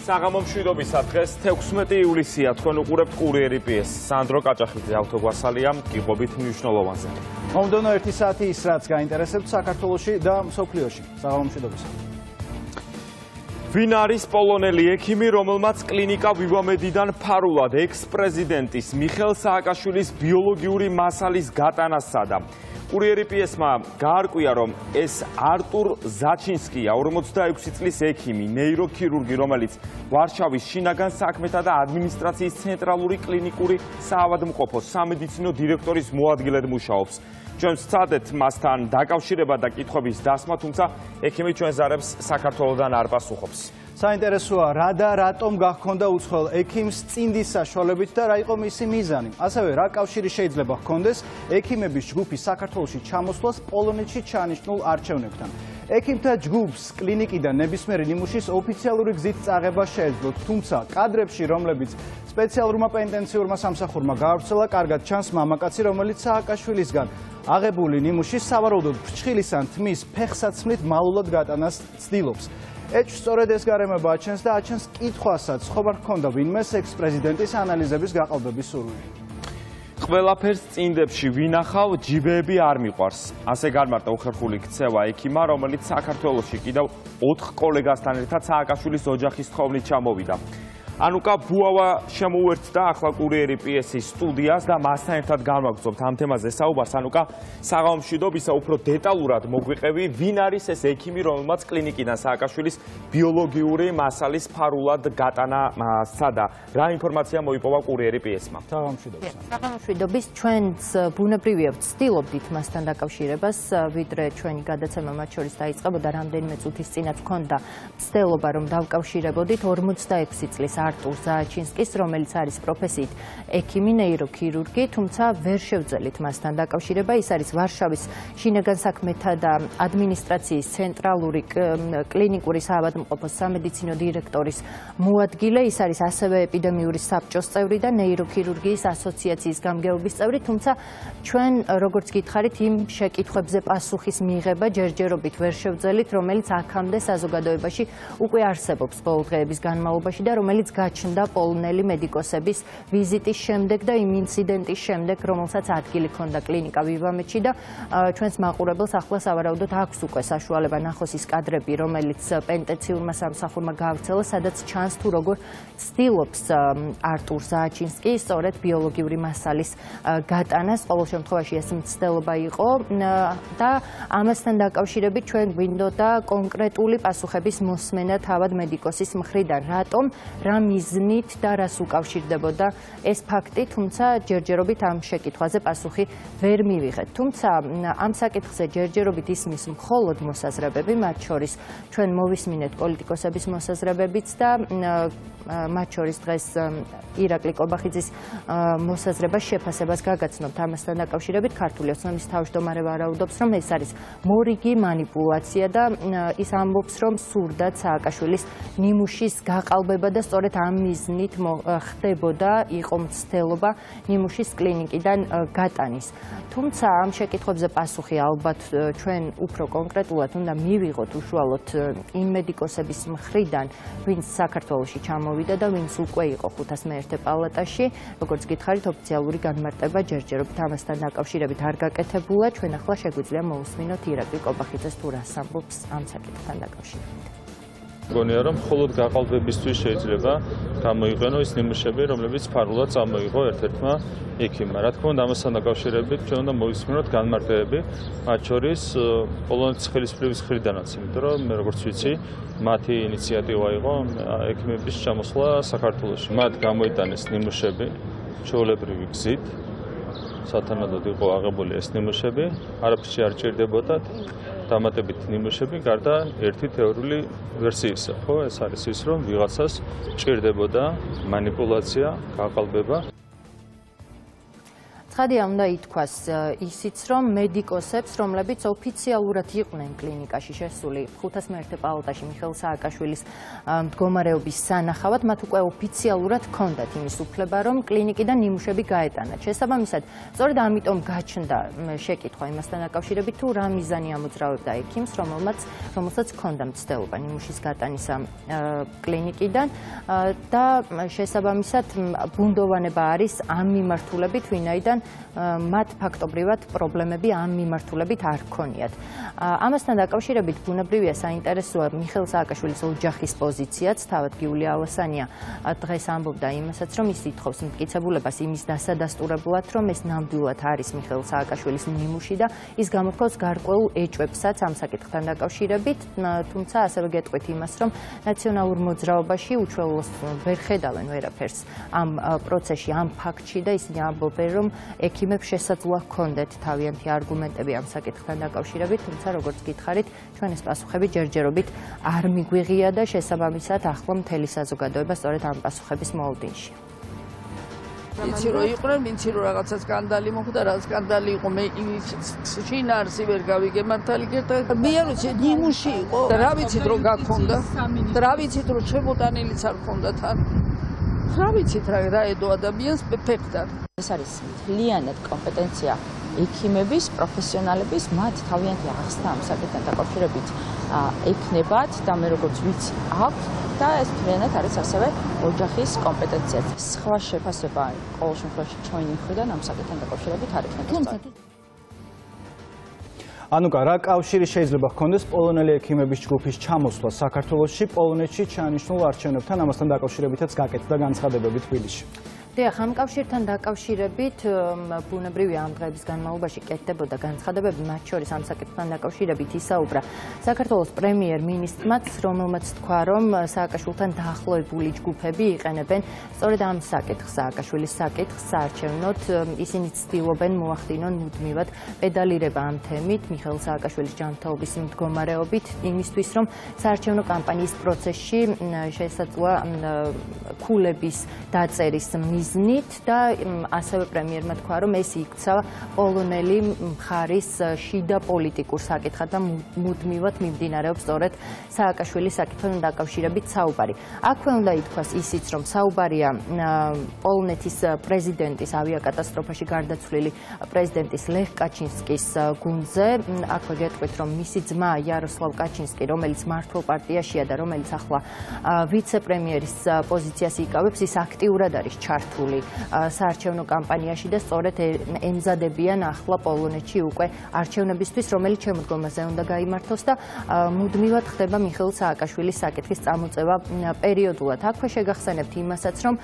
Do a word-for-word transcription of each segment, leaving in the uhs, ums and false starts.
საღამომშვიდობისა დღეს თექვსმეტი ივლისია თქვენ უყურებთ კურიერი პიეს სანდრო კაჭახიძე ავტოგვასალია გიღობით მნიშვნელოვანზე. მომდევნო ერთი საათი ის რაც გაინტერესებთ საქართველოში და მსოფლიოში. საღამომშვიდობისა. ვინ არის პოლონელი ექიმი, რომელმაც კლინიკა ვივამედიდან ფარულად ექს-პრეზიდენტის მიხეილ სააკაშვილის ბიოლოგიური მასალის გატანა სცადა. კურიერი პიესმა გაარკვია, რომ ეს არტურ ზაჩინსკია, ორმოცდაექვსი წლის ექიმი, ნეიროქირურგი, რომელიც ვარშავის შინაგან საქმეთა და ადმინისტრაციის ცენტრალური კლინიკური საავადმყოფოს სამედიცინო დირექტორის მოადგილედ მუშაობს. ჩვენ ვსცადეთ მასთან დაკავშირება და კითხვების დასმა, თუმცა ექიმი ჩვენ ზარებს საქართველოდან არ პასუხობს. საინტერესოა, რა და რატომ გახონდა უცხოელ ექიმს წინდის საშუალებით და რა იყო მისი მიზანი. ასევე რა კავშირი შეიძლება ჰქონდეს ექიმების ჯგუფის საქართველოში ჩამოსვლას პოლონეთში ჩაანიშნულ არჩევნებთან. ექიმთა ჯგუფს კლინიკიდან ნებისმიერი ნიმუშის ოფიციალური გზით წაღება შეეძლოთ, თუმცა კადრებში, რომლებიც სპეციალურმა პენტენციურმა სამსახურმა გაავრცელა, კარგად ჩანს მამაკაცი, რომელიც სააკაშვილისგან აღებული ნიმუშის სავარაუდოდ ფრჩხილის ან თმის ფეხსაცმლით მალულად გატანას ცდილობს. ეჭვს სწორედ ეს გარემოება აჩენს და აჩენს კითხვასაც, ხომ არ ჰქონდა ვინმეს ექს-პრეზიდენტის ანალიზების გაყალბების სურვილი. ყველაფერს წინდებში ვინახავ, ჯიბეები არ მიყვარს. ასე განმარტა უხერხული ქცევა ექიმა, რომელიც საქართველოში კიდევ ოთხ კოლეგასთან ერთად სააკაშვილის ოჯახის თხოვნით ჩამოვიდა. ანუკა ბუავა შემოუერთდა ახლა კურიერი პიესის სტუდიას და მასთან ერთად განვაგრძობთ ამ თემაზე საუბარს. ანუკა, საღამომშვიდობისა, უფრო დეტალურად მოგვიყევი, ვინ არის ეს ექიმი, რომელმაც კლინიკიდან სააკაშვილის ბიოლოგიური მასალის ფარულად გატანა სცადა. რა ინფორმაცია მოიპოვა კურიერი პიესმა? საღამომშვიდობისა. საღამომშვიდობის, ჩვენც ბუნებრივია ვცდილობდით მასთან დაკავშირებას, ვიდრე ჩვენი გადაცემა მათ შორის დაიწყებოდა რამდენიმე წუთის წინათ ჰქონდა მცდელობა, რომ დავკავშირებოდით ორმოცდაექვსი წლის არტურ ზაჩინსკის, რომელიც არის პროფესიით ექიმი, ნეიროქირურგი, თუმცა ვერ შევძელით მასთან დაკავშირება. ის არის ვარშავის შინაგან საქმეთა და ადმინისტრაციის ცენტრალური კლინიკური საავადმყოფოს სამედიცინო დირექტორის მოადგილე. ის არის ასევე ეპიდემიური საბჭოს წევრი და ნეიროქირურგიის ასოციაციის გამგეობის წევრი, თუმცა ჩვენ, როგორც გითხარით, იმ შეკითხვებზე პასუხის მიღება ჯერჯერობით ვერ შევძელით, რომელიც აქამდე საზოგადოებაში უკვე არსებობს ბოლო დღეების განმავლობაში და რომელიც გაჩნდა პოლონელი მედიკოსების ვიზიტის შემდეგ და იმ ინციდენტის შემდეგ, რომელსაც ადგილი ჰქონდა კლინიკა ვივამედში და ჩვენს მაყურებელს ახლა სავარაუდოდ აქვს უკვე საშუალება ნახოს ის კადრები, რომელიც პენტენციურმა სამსახურმა გაავრცელა, სადაც ჩანს თუ როგორ ცდილობს არტურ ზაჩინსკი სწორედ ბიოლოგიური მასალის გატანას. ყოველ შემთხვევაში ეს მცდელობა იყო და ამასთან დაკავშირებით ჩვენ გვინდოდა კონკრეტული პასუხების მოსმენა თავად მედიკოსის მხრიდან. რატომ, რა მიზნით და რას უკავშირდებოდა ეს ფაქტი, თუმცა ჯერჯერობით ამ შეკითხვაზე პასუხი ვერ მივიღეთ. თუმცა ამ საკითხზე ჯერჯერობით ისმის მხოლოდ მოსაზრებები, მათ შორის ჩვენ მოვისმინეთ პოლიტიკოსების მოსაზრებებიც და მათ შორის დღეს ირაკლი კობახიძის მოსაზრებას შეფასებას გაგაცნობთ ამასთან დაკავშირებით. ქართული ოცნების თავმჯდომარე ვარაუდობს, რომ ეს არის მორიგი მანიპულაცია და ის ამბობს, რომ სურდათ სააკაშვილის ნიმუშის გაყალბება და სწორედ ამ მიზნით ხდებოდა, იყო მცდელობა ნიმუშის კლინიკიდან გატანის. თუმცა ამ შეკითხვებზე პასუხი ალბათ ჩვენ უფრო კონკრეტულად უნდა მივიღოთ უშუალოდ იმ მედიკოსების მხრიდან, ვინც საქართველოში ჩამოვიდა და ვინც უკვე იყო ხუთას მეერთე პალატაში. როგორც გითხარით, ოფიციალური განმარტება ჯერჯერობით ამასთან დაკავშირებით არ გაკეთებულა. ჩვენ ახლა შეგვიძლია მოусმინოთ ირაკლი კობახიძეს თუ რას ამბობს ამ საკითხთან დაკავშირებით. მგონია, რომ მხოლოდ გაყალბებისთვის შეიძლება გამოიყენო ის ნიმუშები, რომლებიც ფარულად წამოიღო ერთ-ერთმა ექიმმა. რა თქმა უნდა, ამასთან დაკავშირებით ჩვენ უნდა მოვისმინოთ განმარტებები, მათ შორის პოლონეთის ხელისუფლების მხრიდანაც, იმიტომ რომ მე როგორც ვიცი, მათი ინიციატივა იყო ექიმების ჩამოსვლა საქართველოში. მათ გამოიტანეს ნიმუშები ჩვეულებრივი გზით, სათანადოდ იყო აღებული ეს ნიმუშები, არაფერში არ ჭირდებოდათ დამატებით ნიმუშები, გარდა ერთი თეორიული ვერსიისა, ხო, ეს არის ის, რომ ვიღაცას ჭირდებოდა მანიპულაცია, გაყალბება. ცხადია უნდა ითქვას ისიც, რომ მედიკოსებს, რომლებიც ოფიციალურად იყვნენ კლინიკაში შესული ხუთას მეერთე პალატაში მიხეილ სააკაშვილის მდგომარეობის სანახავად, მათ უკვე ოფიციალურად ჰქონდათ იმის უფლება, რომ კლინიკიდან ნიმუშები გაეტანათ. შესაბამისად, სწორედ ამიტომ გაჩნდა შეკითხვა იმასთან დაკავშირებით, თუ რა მიზანი ამოძრავებდა ექიმს, რომელმაც რომელსაც ჰქონდა მცდელობა ნიმუშის გატანისა კლინიკიდან და შესაბამისად ბუნდოვანება არის ამ მიმართულებით, ვინაიდან მათ ფაქტობრივად პრობლემები ამ მიმართულებით არ ჰქონიათ. ამასთან დაკავშირებით ბუნებრივია საინტერესოა მიხეილ სააკაშვილის ოჯახის პოზიციაც, თავად გიულია ავასანია დღეს ამბობდა იმასაც, რომ ის ითხოვს მტკიცებულებას იმის დასადასტურებლად, რომ ეს ნამდვილად არის მიხეილ სააკაშვილის ნიმუში და ის გამოთქვავს გარკვეულ ეჭვებსაც ამ საკითხთან დაკავშირებით, თუმცა ასევე გეტყვით იმას, რომ ნაციონალურ მოძრაობაში უჩვეულოს ვერ ხედავენ ვერაფერს ამ პროცესში, ამ ფაქტში და ისინი ამბობენ, რომ ექიმებს შესაძლოა ჰქონდეთ თავიანთი არგუმენტები ამ საკითხთან დაკავშირებით, თუმცა როგორც გითხარით, ჩვენ ეს პასუხები ჯერჯერობით არ მიგვიღია და შესაბამისად ახლა მთელი საზოგადოება სწორედ ამ პასუხების მოუდინში. იცი რომ იყვნენ, ვიცი რომ რაღაცა სკანდალი მოხდა, რა სკანდალი იყო, მე იმის შინაარსი ვერ გავიგე მართალი გერდა. მე არ ვიცი, ნიმუში იყო. რა ვიცით რომ გაქონდა? რა ვიცით რომ შემოტანილიც არ ქონდა თან? რა ვიცით რა რა ედო ადამიანს ფეხთან. ეს არის მთლიანად კომპეტენცია ექიმების, პროფესიონალების, მათ თავიანთი ახსნა ამ საკითხთან დაკავშირებით ექნებათ და მე როგორც ვიცი აქვს და ეს მთლიანად არის ასევე ოჯახის კომპეტენციაც. სხვა შეფასება ყოველ შემთხვევაში ჩვენი მხრიდან ამ საკითხთან დაკავშირებით არ იქნება. ანუკა, რა კავშირი შეიძლება ჰქონდეს პოლონელი ექიმების ჯგუფის ჩამოსვლა საქართველოში, პოლონეთში ჩაანიშნულ არჩევნებთან, ამასთან დაკავშირებითაც გაკეთდა განცხადებები თბილისში. დიახ, ამ კავშირთან დაკავშირებით ბუნებრივია ამ დღეების განმავლობაში კეთდებოდა განცხადებები, მათ შორის ამ საკითხთან დაკავშირებით ისაუბრა საქართველოს პრემიერ-მინისტრმაც, რომელმაც თქვა, რომ სააკაშვილთან დაახლოებული ჯგუფები იყენებენ სწორედ ამ საკითხს, სააკაშვილის საკითხს საარჩევნოდ, ისინი ცდილობენ მოახდინონ მუდმივად პედალირება ამ თემით, მიხეილ სააკაშვილის ჯანმრთელობის მდგომარეობით, იმისთვის, რომ საარჩევნო კამპანიის პროცესში შესაძლოა ქულების დაწერის მიზნით და ასევე პრემიერმა თქვა, რომ ეს იქცა პოლონელი მხარის შიდა პოლიტიკურ საკითხად და მუდმივად მიმდინარეობს სწორედ სააკაშვილის საკითხთან დაკავშირებით საუბარი. აქვე უნდა ითქვას ისიც, რომ საუბარია პოლონეთის პრეზიდენტის ავიაკატასტროფაში გარდაცვლილი პრეზიდენტის ლეხ კაჩინსკის გუნდზე. აქვე გეტყვით, რომ მისი ძმა იაროსლავ კაჩინსკი, რომელიც მართლ პარტიაშია და რომელიც ახლა ვიცე-პრემიერის პოზიციას იკავებს, ის აქტიურად არის ჩართული საარჩევნო კამპანიაში და სწორედ ემზადებიან ახლა პოლონეთში უკვე არჩევნებისთვის, რომელიც შემოდგომაზე უნდა გაიმართოს და მუდმივად ხდება მიხეილ სააკაშვილის საკითხის წამოწევა პერიოდულად. აქვე შეგახსენებთ იმასაც, რომ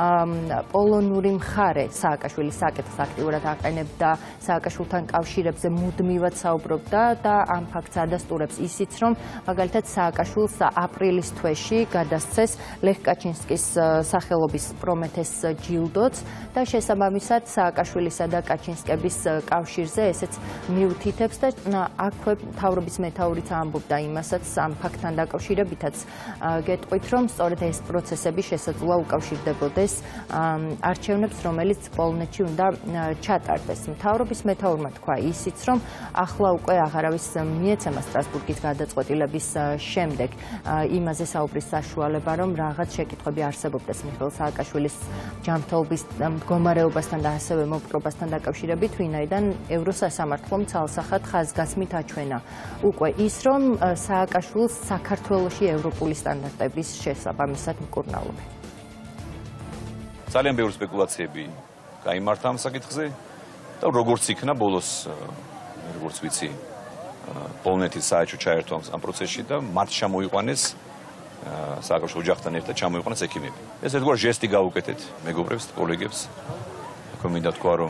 პოლონური მხარე სააკაშვილის საკითხს აქტიურად აყენებდა, სააკაშვილთან კავშირებზე მუდმივად საუბრობდა და ამ ფაქტს ადასტურებს ისიც, რომ მაგალითად სააკაშვილს აპრილის თვეში გადასცეს ლეხ კაჩინსკის სახელობის პრომეთეს ჯილდოც და შესაბამისად სააკაშვილისა და კაჩინსკების კავშირზე ესეც მიუთითებს და აქვე მთავრობის მეთაურიც ამბობდა იმასაც ამ ფაქტთან დაკავშირებითაც გეტყვით, რომ სწორედ ეს პროცესები შესაძლოა უკავშირდებოდეს არჩევნებს, რომელიც პოლონეთში უნდა ჩატარდეს. მთავრობის მეთაურმა თქვა ისიც, რომ ახლა უკვე აღარავის მიეცემა სტრასბურგის გადაწყვეტილების შემდეგ იმაზე საუბრის საშუალება, რომ რაღაც შეკითხვები არსებობდეს მიხეილ სააკაშვილის ჯანმრთელობის მდგომარეობასთან და ასევე მოპყრობასთან დაკავშირებით, ვინაიდან ევროსასამართლომ ცალსახად ხაზგასმით აჩვენა უკვე ის, რომ სააკაშვილს საქართველოში ევროპული სტანდარტების შესაბამისად მკურნალობენ. ძალიან ბევრი სპეკულაციები გაიმართა ამ საკითხზე და როგორც იქნა ბოლოს, როგორც ვიცი, პოლონეთის საელჩო ჩაერთო ამ პროცესში და მათ ჩამოიყვანეს სააკაშვილის ოჯახთან ერთად ჩამოიყვანეს ექიმები. ეს ერთგვარ ჟესტი გავუკეთეთ მეგობრებს, კოლეგებს. აქვე მინდა თქვა, რომ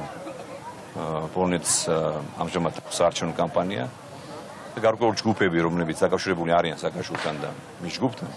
პოლონეთს ამჟამად საარჩევნო კამპანია და გარკვეული ჯგუფები, რომლებიც დაკავშირებული არიან სააკაშვილთან და მის ჯგუფთან,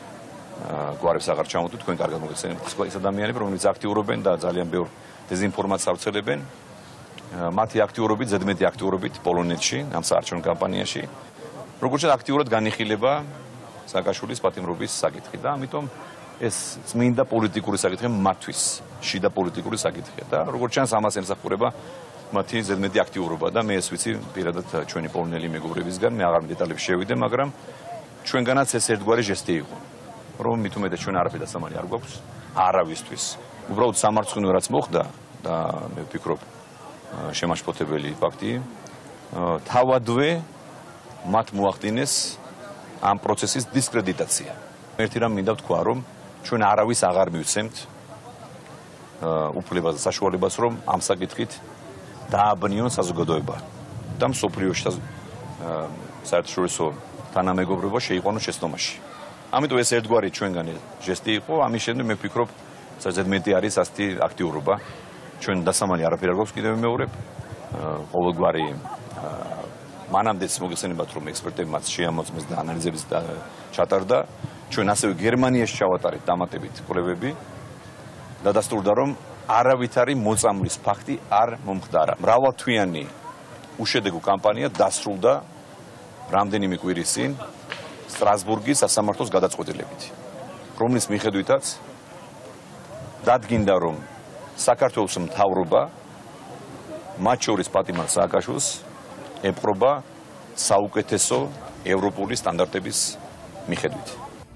გვარებს აღარ ჩამოვთვით, თქვენ კარგად მოგეხსენებათ ის ადამიანები, რომლებიც აქტიურობენ და ძალიან ბევრ დეზინფორმაციას ავრცელებენ. მათი აქტიურობით, ზედმეტი აქტიურობით პოლონეთში, ამ საარჩევნო კამპანიაში, როგორც აქტიურად განიხილება სააკაშვილის პატიმრობის საკითხი და ამიტომ ეს წმინდა პოლიტიკური საკითხი მართვის, შიდა პოლიტიკური საკითხია და როგორც ჩანს ამას ემსახურება მათი ზედმეტი აქტიურობა და მე ეს ვიცი პირადად ჩვენი პოლონელი მეგობრებისგან, მე აღარ დეტალებში შევიდე, მაგრამ ჩვენგანაც ეს ერთგვარი ჟესტი იყო, რომ მით უმეტეს ჩვენ არაფერი დასამალი არ გვაქვს, არავისთვის. უბრალოდ სამარცხვინო რაც მოხდა და მე ვფიქრობ შემაშფოთებელი ფაქტი, თავადვე მათ მოახდინეს ამ პროცესის დისკრედიტაცია. ერთი რამ მინდა ვთქვა, რომ ჩვენ არავის აღარ მივცემთ უფლებას და საშუალებას, რომ ამ საკითხით დააბნიონ საზოგადოება და მსოფლიოში საერთაშორისო თანამეგობრობა შეიყვანოს შეცდომაში. ამიტომ ეს ერთგვარი ჩვენგანი ჟესტი იყო, ამის შემდეგ მე ვფიქრობ, ზედმეტი არის ასეთი აქტიურობა. ჩვენ დასამალი არაფერი არ გვაქვს კიდევ მეორებ. ყოველგვარი მანამდეც მოგეხსენებათ, რომ ექსპერტები მას შეამოწმეს და ანალიზების ჩატარდა. ჩვენ ასევე გერმანიაში ჩავატარეთ დამატებით კვლევები და დასტურდა, რომ არავითარი მოწამვლის ფაქტი არ მომხდარა. მრავალთვიანი უშედეგო კამპანია დასრულდა რამდენიმე კვირის წინ სტრასბურგის სასამართლოს გადაწყვეტილებით, რომლის მიხედვითაც დადგინდა, რომ საქართველოს მთავრობა მათ შორის პატიმარ სააკაშვილს ემყრობა საუკეთესო ევროპული სტანდარტების მიხედვით.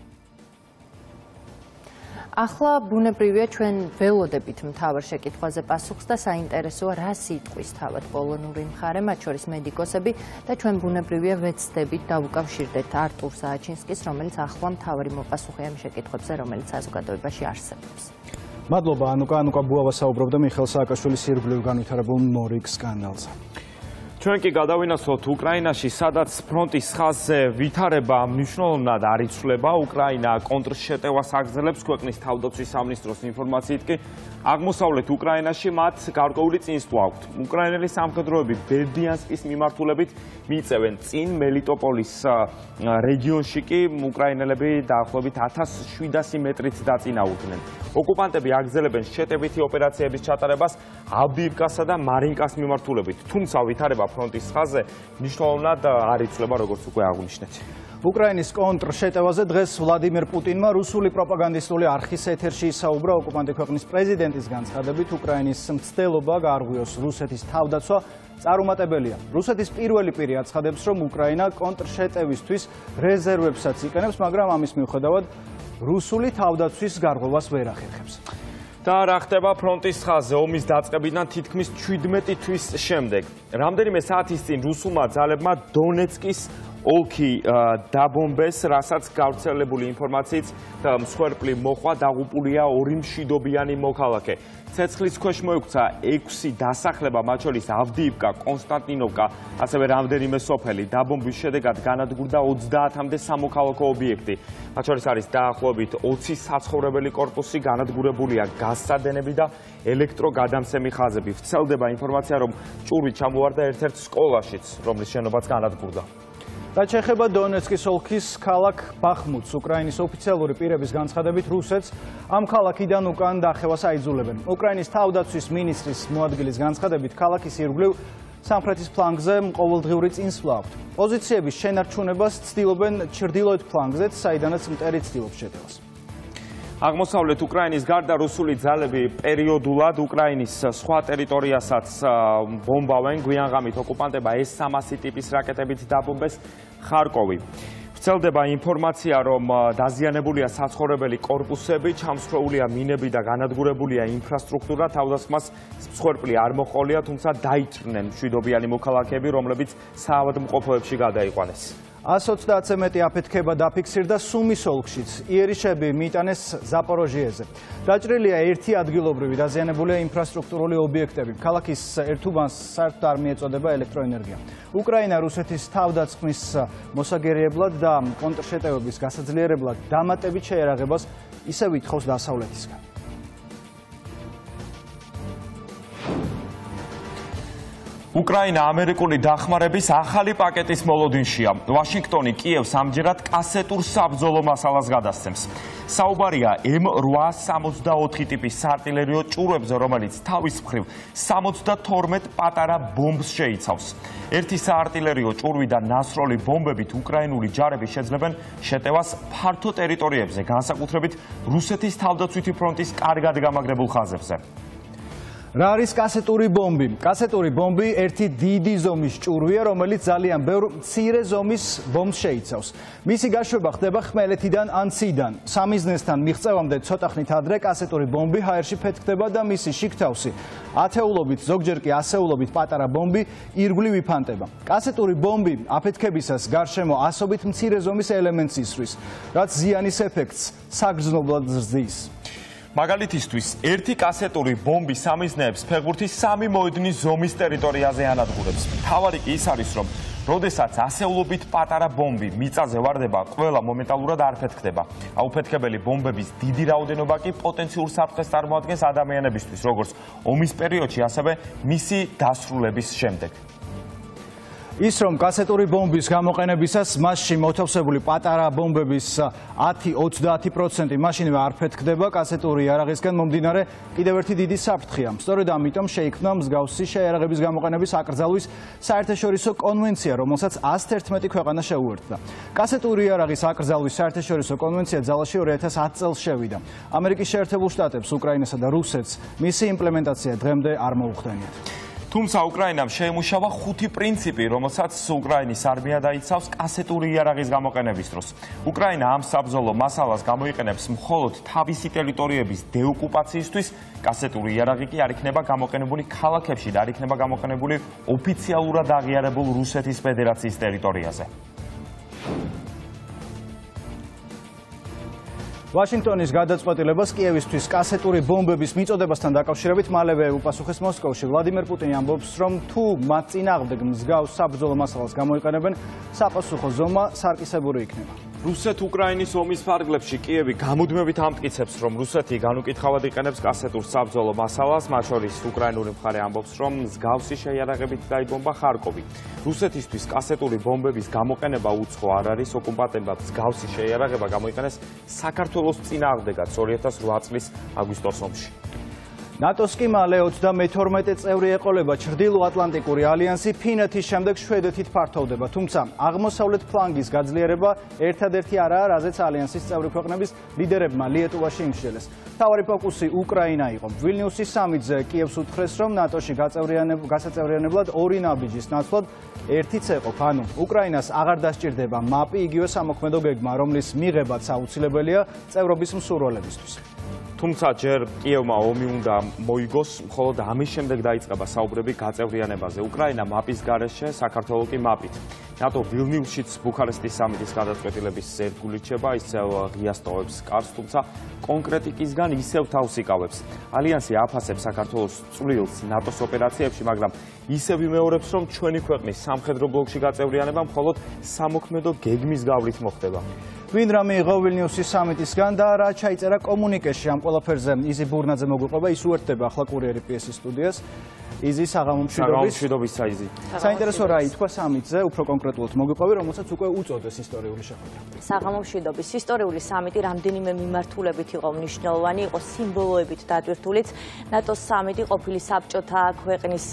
ახლა ბუნებრივია ჩვენ ველოდებით მთავარ შეკითხვაზე პასუხს და საინტერესოა რა სიტყვის თავად პოლონური მხარე, მათ შორის მედიკოსები და ჩვენ ბუნებრივია ვეცდებით დავუკავშირდეთ არტურ სააჩინსკის, რომელიც ახლა მთავარი მოპასუხეა ამ შეკითხვებზე, რომელიც საზოგადოებაში არსებობს. მადლობა ანუკა, ანუკა ბუავა საუბრობდა მიხეილ სააკაშვილის ირგვლივ განვითარებულ მორიგ სკანდალზე. ჩვენ კი გადავინაცვლოთ უკრაინაში, სადაც ფრონტის ხაზზე ვითარება მნიშვნელოვნად არ იცვლება. უკრაინა კონტრშეტევას აგრძელებს ქვეყნის თავდაცვის სამინისტროს ინფორმაციით კი აღმოსავლეთ უკრაინაში მათ გარკვეული წინსვლა აქვთ. უკრაინელი სამხედროები ბერდიანსკის მიმართულებით მიწევენ წინ მელიტოპოლის რეგიონში კი უკრაინელები დაახლოებით ათას შვიდასი მეტრით დაწინაურდნენ. ოკუპანტები აგრძელებენ შეტევითი ოპერაციების ჩატარებას ავდიივკასა და მარინკას მიმართულებით, თუმცა ვითარება ფრონტის ხაზზე მნიშვნელოვნად არ იცვლება, როგორც უკვე აღვნიშნეთ. უკრაინის კონტრშეტევაზე დღეს ვლადიმერ პუტინმა რუსული პროპაგანდისტული არხის ეთერში ისაუბრა. ოკუპანტი ქვეყნის პრეზიდენტის განცხადებით, უკრაინის მცდელობა გაარღვიოს რუსეთის თავდაცვა წარუმატებელია. რუსეთის პირველი პირი აცხადებს, რომ უკრაინა კონტრშეტევისთვის რეზერვებსაც იყენებს, მაგრამ ამის მიუხედავად რუსული თავდაცვის გარღვევას ვერ ახერხებს. და რა ხდება ფრონტის ხაზზე ომის დაწყებიდან თითქმის ჩვიდმეტი თვის შემდეგ. რამდენიმე საათის წინ რუსულმა ძალებმა დონეცკის ოლქი დაბომბეს, რასაც გავრცელებული ინფორმაციით მსხვერპლი მოხვა, დაღუპულია ორი მშვიდობიანი მოქალაქე. ცეცხლის ქვეშ მოექცა ექვსი დასახლება, მათ შორის ავდიივკა, კონსტანტინოვკა, ასევე რამდენიმე სოფელი. დაბომბვის შედეგად განადგურდა ოცდაათამდე სამოქალაქო ობიექტი. მათ შორის არის დაახლოებით ოცი საცხოვრებელი კორპუსი, განადგურებულია გაზსადენები და ელექტროგადამცემი ხაზები. ვრცელდება ინფორმაცია, რომ ჭურვი ჩამოვარდა ერთ-ერთ სკოლაშიც, რომლის შენობაც განადგურდა. რაც შეეხება დონეცკის ოლქის ქალაქ ბახმუტს, უკრაინის ოფიციალური პირების განცხადებით, რუსეთს ამ ქალაქიდან უკან დახევას აიძულებენ. უკრაინის თავდაცვის მინისტრის მოადგილის განცხადებით, ქალაქის ირგვლივ სამხრეთის ფლანგზე ყოველდღიური წინსვლა აქვთ. პოზიციების შენარჩუნებას ცდილობენ ჩრდილოეთ ფლანგზეც, საიდანაც მტერი ცდილობს შეტევას. აღმოსავლეთ უკრაინის გარდა რუსული ძალები პერიოდულად უკრაინის სხვა ტერიტორიასაც ბომბავენ. გვიანღამით ოკუპანტებმა ეს სამასი ტიპის რაკეტებით დაბომბეს ხარკოვი. ვრცელდება ინფორმაცია, რომ დაზიანებულია საცხოვრებელი კორპუსები, ჩამსხვრეულია მინები და განადგურებულია ინფრასტრუქტურა. თავდასხმას მსხვერპლი არ მოჰყოლია, თუმცა დაიჭრნენ მშვიდობიანი მოქალაქეები, რომლებიც საავადმყოფოებში გადაიყვანეს. ას ოცდაათზე მეტი აფეთქება დაფიქსირდა სუმის ოლქშიც. იერიშები მიიტანეს ზაპოროჟიეზე. დაჭრილია ერთი ადგილობრივი დაზიანებულია ინფრასტრუქტურული ობიექტები. ქალაქის ერთ უბანს საერთოდ არ მიეწოდება ელექტროენერგია. უკრაინა რუსეთის თავდასხმის მოსაგერიებლად და კონტრშეტევების გასაძლიერებლად დამატებით შეერაღებას ისევ ითხოვს დასავლეთისგან. უკრაინა ამერიკული დახმარების ახალი პაკეტის მოლოდინშია. ვაშინგტონი კიევს ამჯერად კასეტურ საბრძოლო მასალას გადასცემს. საუბარია ემ რვაას სამოცდაოთხი ტიპის საარტილერიო ჭურვებზე, რომელიც თავის მხრივ სამოცდათორმეტ პატარა ბომბს შეიცავს. ერთი საარტილერიო ჭურვიდან ნასროლი ბომბებით უკრაინული ჯარები შეძლებენ შეტევას ფართო ტერიტორიებზე, განსაკუთრებით რუსეთის თავდაცვითი ფრონტის კარგად გამაგრებულ ხაზებზე. რა არის კასეტური ბომბი? კასეტური ბომბი ერთი დიდი ზომის ჭურვია, რომელიც ძალიან ბევრ მცირე ზომის ბომბს შეიცავს. მისი გაშვება ხდება ხმელეთიდან ან ციდან. სამიზნესთან მიღწევამდე ცოტა ხნით ადრე კასეტური ბომბი ჰაერში ფეთქდება და მისი შიგთავსი ათეულობით, ზოგჯერ კი ასეულობით პატარა ბომბი ირგვლივ იფანტება. კასეტური ბომბი აფეთქებისას გარშემო ასობით მცირე ზომის ელემენტს ისვრის, რაც ზიანის ეფექტს საგრძნობლად ზრდის. მაგალითისთვის, ერთი კასეტური ბომბი სამიზნეებს ფეხბურთის სამი მოედნის ზომის ტერიტორიაზე ანადგურებს. მთავარი კი ის არის, რომ როდესაც ასეულობით პატარა ბომბი მიწაზე ვარდება, ყველა მომენტალურად არ ფეთქდება. აუფეთქებელი ბომბების დიდი რაოდენობა კი პოტენციურ საფრთხეს წარმოადგენს ადამიანებისთვის, როგორც ომის პერიოდში, ასევე მისი დასრულების შემდეგ. ის რომ კასეტური ბომბის გამოყენებისას მასში მოთავსებული პატარა ბომბების ათი ოცდაათი პროცენტი მაშინვე არ ფეთქდება, კასეტური იარაღისგან მომდინარე კიდევ ერთი დიდი საფრთხეა. სწორედ ამიტომ შეიქმნა მსგავსი შეიარაღების გამოყენების აკრძალვის საერთაშორისო კონვენცია, რომელსაც ასი თერთმეტი ქვეყანა შეუერთდა. კასეტური იარაღის აკრძალვის საერთაშორისო კონვენცია ძალაში ორი ათას ათი წელს შევიდა. ამერიკის შეერთებულ შტატებს, უკრაინასა და რუსეთს მისი იმპლემენტაცია დღემდე არ მოუხდენიათ. თუმცა უკრაინამ შეიმუშავა ხუთი პრინციპი, რომელსაც უკრაინის არმია დაიცავს კასეტური იარაღის გამოყენების დროს. უკრაინა ამ საბრძოლო მასალას გამოიყენებს მხოლოდ თავისი ტერიტორიების დეოკუპაციისთვის, კასეტური იარაღი კი არ იქნება გამოყენებული ქალაქებში და არ იქნება გამოყენებული ოფიციალურად აღიარებულ რუსეთის ფედერაციის ტერიტორიაზე. ვაშინგტონის გადაწყვეტილებას კიევისთვის კასეტური ბომბების მიწოდებასთან დაკავშირებით მალევე უპასუხეს მოსკოვში. ვლადიმერ პუტინი ამბობს, რომ თუ მათ წინააღმდეგ მსგავს საბრძოლო მასალას გამოიყენებენ, საპასუხო ზომა სარკისებური იქნება. რუსეთ-უკრაინის ომის ფარგლებში კიევი გამუდმებით ამტკიცებს, რომ რუსეთი განუკითხავად იყენებს კასეტურ საბრძოლო მასალას, მათ შორის უკრაინული მხარე ამბობს, რომ მსგავსი შეიარაღებით დაიბომბა ხარკოვი. რუსეთისთვის კასეტური ბომბების გამოყენება უცხო არ არის, ოკუპანტებმა მსგავსი შეიარაღება გამოიყენეს საქართველოს წინააღმდეგაც ორი ათას რვა წლის აგვისტოს ომში. ნატოს კი მალე ოცდამეთორმეტე წევრი ეყოლება. ჩრდილო-ატლანტიკური ალიანსი ფინეთის შემდეგ შვედეთით ფართოვდება, თუმცა აღმოსავლეთ ფლანგის გაძლიერება ერთადერთი არაა, რაზეც ალიანსის წევრი ქვეყნების ლიდერებმა ლიეტუვაში იმსჯელეს. მთავარი ფოკუსი უკრაინა იყო. ვილნიუსის სამიტზე კიევს უთხრეს, რომ ნატოში გასაწევრიანებლად ორი ნაბიჯის ნაცვლად ერთიც ეყოფ, ანუ უკრაინას აღარ დასჭირდება მაპი, იგივე სამოქმედო გეგმა, რომლის მიღებაც აუცილებელია წევრობის მსურველებისთვის. თუმცა ჯერ კიევმა ომი უნდა მოიგოს, მხოლოდ ამის შემდეგ დაიწყება საუბრები გაწევრიანებაზე. უკრაინა მაპის გარეშე, საქართველო კი მაპით. ნატო ვილნიუსშიც ბუქარესტის სამიტის გადაწყვეტილების ერთგული რჩება, ისევ ღიას ტოვებს კარს, თუმცა კონკრეტიკისგან ისევ თავს იკავებს. ალიანსი აფასებს საქართველოს წვლილს ნატოს ოპერაციებში, მაგრამ ისევ იმეორებს, რომ ჩვენი ქვეყნის სამხედრო ბლოკში გაწევრიანება მხოლოდ სამოქმედო გეგმის გავლით მოხდება. ვინ რა მიიღო ვილნიუსის სამიტისგან და რა ჩაიწერა კომუნიკეში ამ ყველაფერზე იზი ბურნაძე მოგვიყვება, ის უერთდება ახლა კურიერი პიესის სტუდიას. იზი საღამომშვიდობის საიზი. საინტერესო რა ითქვა სამიტზე, უფრო კონკრეტულად მოგვიყვები, რომელსაც უკვე უწოდეს ისტორიული შეხვედრა. საღამომშვიდობის ისტორიული სამიტი რამდენიმე მიმართულებით იყო მნიშვნელოვანი, იყო სიმბოლოებით დატვირთულიც. ნატოს სამიტი ყოფილი საბჭოთა ქვეყნის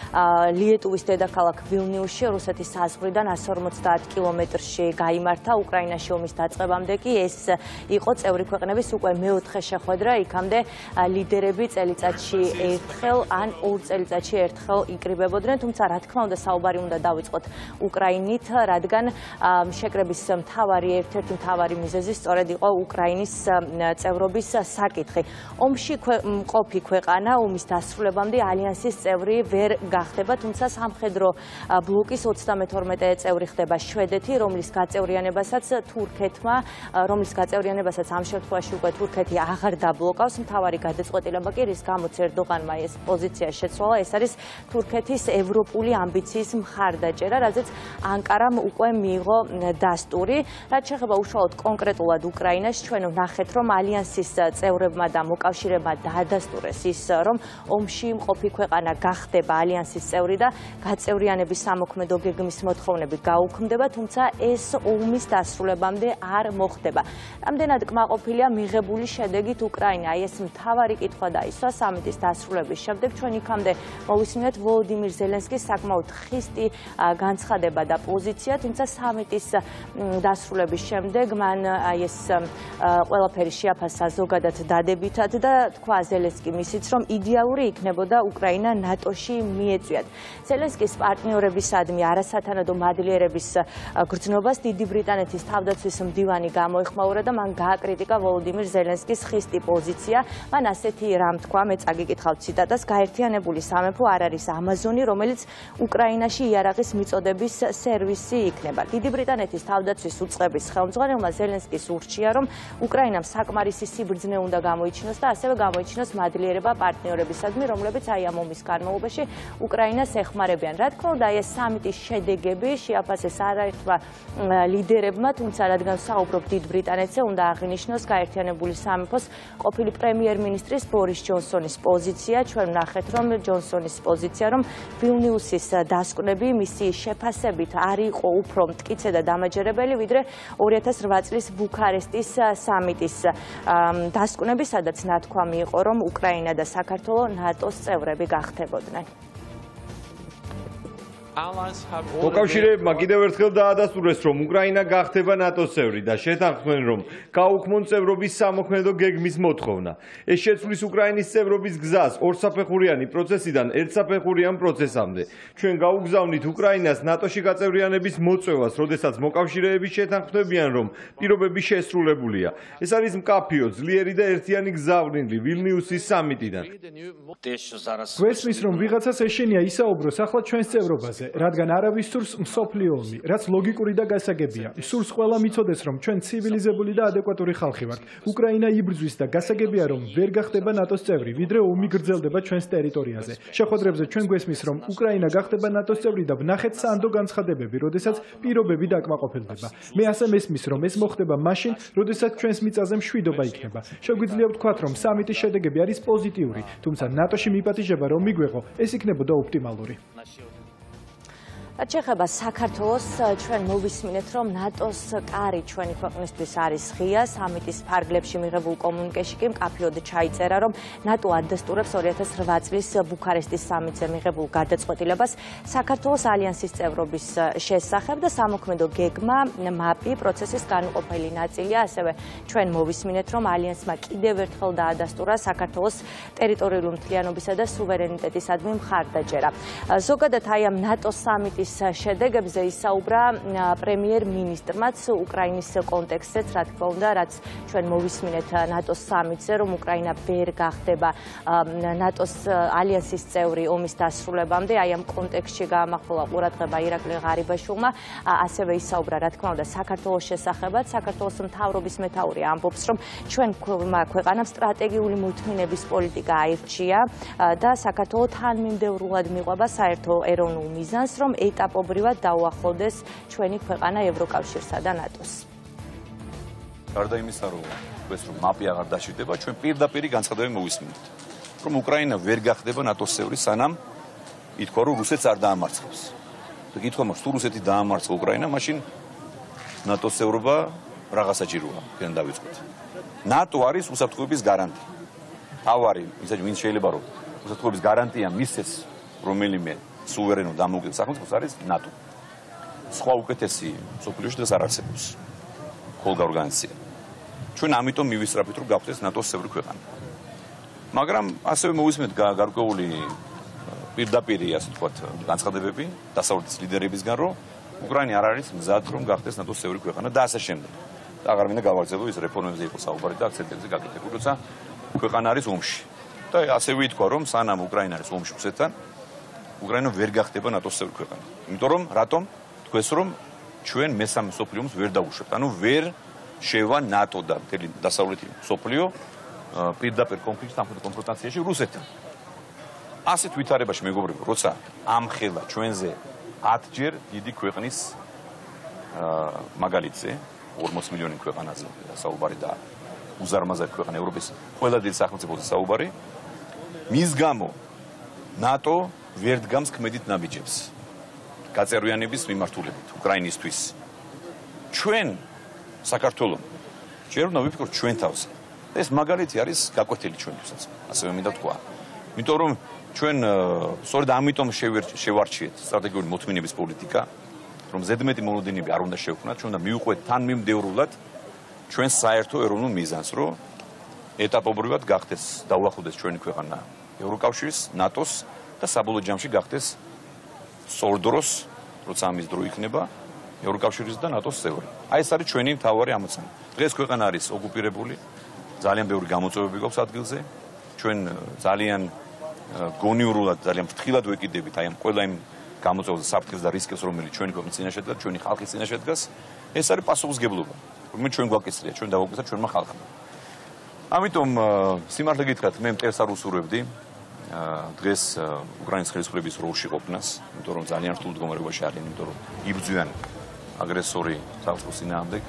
ლიეტუვის დედაქალაქ ვილნიუსში, რუსეთის საზღვრიდან ასი ორმოცდაათი კილომეტრში გაიმართა. უკრაინაში ომის დაწყებამდე კი ეს იყო წევრი ქვეყნების უკვე მეოთხე შეხვედრა, იქამდე ლიდერები წელიწადში ერთხელ ან ორ წელიწადში ერთხელ იკრიბებოდნენ, თუმცა რა თქმა უნდა საუბარი უნდა დავიწყოთ უკრაინით, რადგან შეკრების მთავარი ერთ-ერთი მთავარი მიზეზი სწორედ იყო უკრაინის წევრობის საკითხი. ომში მყოფი ქვეყანა ომის დასრულებამდე ალიანსის წევრი ვერ გახდება, თუმცა სამხედრო ბლოკის ოცდამეთორმეტე წევრი ხდება შვედეთი, რომლის გაწევრიანებასაც თურქეთმა, რომლის გაწევრიანებასაც ამ შემთხვევაში უკვე თურქეთი აღარ დაბლოკავს. მთავარი გადაწყვეტილება კი რის გამოც ერდოღანმა ეს პოზიცია შეცვალა, ეს ეს არის თურქეთის ევროპული ამბიციის მხარდაჭერა, რაზეც ანკარამ უკვე მიიღო დასტური. რაც შეეხება უშუალოდ კონკრეტულად უკრაინას, ჩვენ ვნახეთ, რომ ალიანსის წევრებმა და მოკავშირეებმა დაადასტურეს ის, რომ ომში მყოფი ქვეყანა გახდება ალიანსის წევრი და გაწევრიანების სამოქმედო გეგმის მოთხოვნები გაუქმდება, თუმცა ეს ომის დასრულებამდე არ მოხდება. რამდენად კმაყოფილია მიღებული შედეგით უკრაინა? აი ეს მთავარი კითხვა დაისვა სამიტის დასრულების შემდეგ. ჩვენ იქამდე მოვისმინეთ ვოლოდიმირ ზელენსკის საკმაოდ ხისტი განცხადება და პოზიცია, თუმცა სამიტის დასრულების შემდეგ მან აი ეს ყველაფერი შეაფასა ზოგადად დადებითად და თქვა ზელენსკი მისიც, რომ იდეალური იქნებოდა უკრაინა ნატოში მიეწვიათ. ზელენსკის პარტნიორებისადმი არასათანადო მადლიერების გრძნობას დიდი ბრიტანეთის თავდაცვის მდივანი გამოეხმაურა და მან გააკრიტიკა ვოლოდიმირ ზელენსკის ხისტი პოზიცია. მან ასეთი რამ თქვა, მე წაგიკითხავ ციტატას: გაერთიანებული სამეფო არ არის ამაზონი, რომელიც უკრაინაში იარაღის მიწოდების სერვისი იქნება. დიდი ბრიტანეთის თავდაცვის უწყების ხელმძღვანელმა ზელენსკის ურჩია, რომ უკრაინამ საკმარისი სიბრძნე უნდა გამოიჩინოს და ასევე გამოიჩინოს მადლიერება პარტნიორებისადმი, რომლებიც აი ამ ომის განმავლობაში უკრაინას ეხმარებიან. რა თქმა უნდა, ეს სამიტის შედეგები შეაფასეს არაერთმა ლიდერებმა, თუმცა რადგან საუბრობ დიდ ბრიტანეთზე, უნდა აღინიშნოს გაერთიანებული სამეფოს ყოფილი პრემიერ-მინისტრის ბორის ჯონსონის პოზიცია. ჩვენ ვნახეთ, რომ ჯონსონის პოზიცია, რომ ვილნიუსის დასკვნები მისი შეფასებით არ იყო უფრო მტკიცე და დამაჯერებელი, ვიდრე ორი ათას რვა წლის ბუქარესტის სამიტის დასკვნები, სადაც ნათქვამი იყო, რომ უკრაინა და საქართველო ნატოს წევრები გახდებოდნენ. მოკავშირეებმა კიდევ ერთხელ დაადასტურეს, რომ უკრაინა გახდება ნატოს წევრი და შეთანხმდნენ, რომ გაუქმონ წევრობის სამოქმედო გეგმის მოთხოვნა. ეს შეცვლის უკრაინის წევრობის გზას ორსაფეხურიანი პროცესიდან ერთსაფეხურიან პროცესამდე. ჩვენ გაუგზავნით უკრაინას ნატოში გაწევრიანების მოწვევას, როდესაც მოკავშირეები შეთანხმდებიან, რომ პირობები შესრულებულია. ეს არის მკაფიო, ძლიერი და ერთიანი გზავნილი ვილნიუსის სამიტიდან. გვესმის, რომ ვიღაცას ეშინია ისაუბროს ახლა ჩვენს წევრობაზე, რადგან არავის სურს მსოფლიო ომი, რაც ლოგიკური და გასაგებია. სურს ყველა მიცოდეს, რომ ჩვენ ცივილიზებული და ადეკვატური ხალხი ვართ. უკრაინა იბრძვის და გასაგებია, რომ ვერ გახდება ნატოს წევრი, ვიდრე ომი გრძელდება ჩვენს ტერიტორიაზე. შეხვედრებზე ჩვენ გვესმის, რომ უკრაინა გახდება ნატოს წევრი და ვნახეთ სანდო განცხადებები, როდესაც პირობები დაკმაყოფილდება. მე ასე მესმის, რომ ეს მოხდება მაშინ, როდესაც ჩვენს მიწაზე მშვიდობა იქნება. შეგვიძლია ვთქვათ, რომ სამიტის შედეგები არის პოზიტიური, თუმცა ნატოში მიპატიჟება რომ მიგვეღო, ეს იქნებოდა ოპტიმალური. რაც შეეხება საქართველოს, ჩვენ მოვისმინეთ, რომ ნატოს კარი ჩვენი ქვეყნისთვის არის ღია. სამიტის ფარგლებში მიღებულ კომუნიკეში კი მკაფიოდ ჩაიწერა, რომ ნატო ადასტურებს ორი ათას რვა წლის ბუქარესტის სამიტზე მიღებულ გადაწყვეტილებას საქართველოს ალიანსის წევრობის შესახებ და სამოქმედო გეგმა მაპი პროცესის განუყოფელი ნაწილია. ასევე ჩვენ მოვისმინეთ, რომ ალიანსმა კიდევ ერთხელ დაადასტურა საქართველოს ტერიტორიული მთლიანობისა და სუვერენიტეტისადმი მხარდაჭერა. ზოგადად აი ამ ნატოს სამიტის შედეგებზე ისაუბრა პრემიერ-მინისტრმაც უკრაინის კონტექსტზეც, რა თქმა უნდა, რაც ჩვენ მოვისმინეთ ნატოს სამიტზე, რომ უკრაინა ვერ გახდება ნატოს ალიანსის წევრი ომის დასრულებამდე. აი ამ კონტექსტში გაამახვილა ყურადღება ირაკლი ღარიბაშვილმა, ასევე ისაუბრა, რა თქმა უნდა, საქართველოს შესახებაც. საქართველოს მთავრობის მეთაური ამბობს, რომ ჩვენ ქვეყანამ სტრატეგიული მოთმინების პოლიტიკა აირჩია და საქართველო თანმიმდევრულად მიყვება საერთო ეროვნულ მიზანს, რომ ეტაპობრივად დაუახლოვდეს ჩვენი ქვეყანა ევროკავშირსა და ნატოს. გარდა იმისა, რომ ეს რომ მაპი აღარ დაშვიდება, ჩვენ პირდაპირ განცხადებები მოვისმინეთ, რომ უკრაინა ვერ გახდება ნატოს წევრი, სანამ ითქვა, რომ რუსეთს არ დაამარცხებს. და კითხვა მაქვს, თუ რუსეთი დაამარცხა უკრაინა, მაშინ ნატოს წევრობა რაღა საჭიროა, თქვენ დავიწყოთ. ნატო არის უსაფრთხოების გარანტი. თავარი, ისე ვინ შეიძლება რომ უსაფრთხოების გარანტია მისცეს რომელიმე სუვერენო დამოუკიდებელ სახელმწიფოს არის ნატო. სხვა უკეთესი მსოფლიოში დღეს არ არსებობს ხოლმე ორგანიზაცია. ჩვენ ამიტომ მივისწრაფით, რომ გავხდეს ნატოს წევრი ქვეყანა. მაგრამ ასევე მოვისმენთ გარკვეული პირდაპირი, ასე ვთქვათ, განცხადებები დასავლეთის ლიდერებისგან, რომ უკრაინა არ არის მზად, რომ გახდეს ნატოს წევრი ქვეყანა და ასე შემდეგ. და აღარ მინდა გავაგრძელო ის რეფორმებზე იყო საუბარი და აქცენტებზე გაკეთებული, როცა ქვეყანა არის ომში. და ასევე ითქვა, რომ სანამ უკრაინა არის ომში რუსეთთან, უკრაინა ვერ გახდება ნატოს წევრი ქვეყანა. იმიტომ რომ რატომ თქვენს რომ ჩვენ მესამე მსოფლიო ომს ვერ დავუშვებთ. ანუ ვერ შევა ნატო და მთელი დასავლეთი მსოფლიო პირდაპირ კონფლიქტს, სამხედრო კონფრონტაციაში რუსეთთან. ასეთ ვითარებაში მეგობრებო, როცა ამხელა ჩვენზე ათჯერ დიდი ქვეყნის მაგალითზე ორმოც მილიონი ქვეყანაზე საუბარი და უზარმაზარი ქვეყანა ევროპის ყველა დიდი სახელმწიფოზე საუბარი მის გამო ნატო ვერ დგამს ქმედით ნაბიჯებს გაწევრიანების მიმართულებით უკრაინისთვის ჩვენ საქართველოს ჯერ უნდა ვიფიქროთ ჩვენ თავზე ეს მაგალითი არის გაკვეთილი ჩვენთვისაც ასევე მინდა თქვა იმიტომ რომ ჩვენ სწორედ ამიტომ შევარჩიეთ სტრატეგიული მოთმინების პოლიტიკა რომ ზედმეტი მოლოდინები არ უნდა შევქმნათ ჩვენ უნდა მივუყვეთ თანმიმდევრულად ჩვენ საერთო ეროვნულ მიზანს რომ ეტაპობრივად გახდეს დაუახლოვდეს ჩვენი ქვეყანა ევროკავშირის ნატოს და საბოლოო ჯამში გახდეს სწორ დროს როცა ამის დრო იქნება ევროკავშირის და ნატოს წევრი აი ეს არის ჩვენი მთავარი ამოცანა დღეს ქვეყანა არის ოკუპირებული ძალიან ბევრი გამოწვევები გვაქვს ადგილზე ჩვენ ძალიან გონიურულად ძალიან ფრთხილად ვეკიდებით აი ამ ყველა იმ გამოწვევებს საფრთხეს და რისკებს რომელიც ჩვენი ქვეყნის წინაშე დგას ჩვენი ხალხის წინაშე დგას ეს არის პასუხისგებლობა რომელიც ჩვენ გვაკისრია ჩვენ დავაგვიწყეთ ჩვენმა ხალხმა ამიტომ სიმართლე გითხრათ მე მტერს არ უსურვებდი დღეს უკრაინის ხელისუფლების როლში ყოფნას იმიტომ რომ ძალიან რთულ მდგომარეობაში არიან იმიტომ რომ იბრძვიან აგრესორი საქართველოს წინააღმდეგ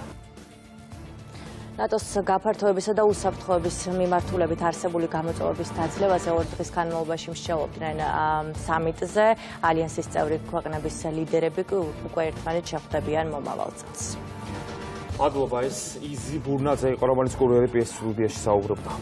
ნატოს გაფართოებისა და უსაფრთხოების მიმართულებით არსებული გამოწვევების დაძლევაზე ორ დღის განმავლობაში მსჯელობდნენ სამიტზე ალიანსის წევრი ქვეყნების ლიდერები უკვე ერთმანეთს შეხვდებიან მომავალ წელს. მადლობა ეს იზი ბურნაძე იყო რომელიც კურიერი პიესის სტუდიაში საუბრობდა.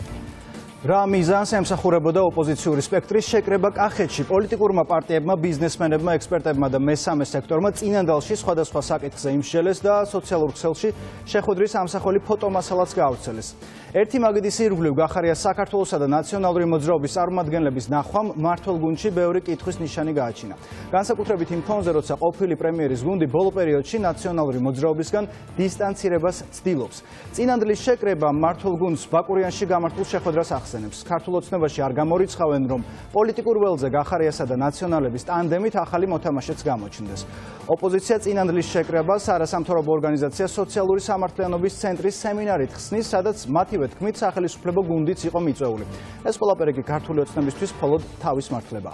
რა მიზანს ემსახურებოდა ოპოზიციური სპექტრის შეკრება კახეთში პოლიტიკურმა პარტიებმა ბიზნესმენებმა ექსპერტებმა და მესამე სექტორმა წინანდალში სხვადასხვა საკითხზე იმსჯელეს და სოციალურ ქსელში შეხვედრის ამსახველი ფოტომასალაც გაავრცელეს ერთი მაგიდის ირგვლივ გახარია საქართველოსა და ნაციონალური მოძრაობის წარმომადგენლების ნახვამ მმართველ გუნდში ბევრი კითხვის ნიშანი გააჩინა განსაკუთრებით იმ ფონზე როცა ყოფილი პრემიერის გუნდი ბოლო პერიოდში ნაციონალური მოძრაობისგან დისტანცირებას ცდილობს წინანდლის შეკრება მმართველ გუნდს ბაკურიანში გამართულ შეხვედრას ახსენებს ქართულ ოცნებაში არ გამორიცხავენ რომ პოლიტიკურ ველზე გახარიასა და ნაციონალების ტანდემით ახალი მოთამაშეც გამოჩნდეს ოპოზიცია წინანდლის შეკრებას არასამთავრობო ორგანიზაცია სოციალური სამართლიანობის ცენტრის სემინარით ხსნის სადაც მათივე თქმით სახელისუფლებო გუნდიც იყო მიწვეული ეს ყველაფერი კი ქართული ოცნებისთვის მხოლოდ თავის მართლებაა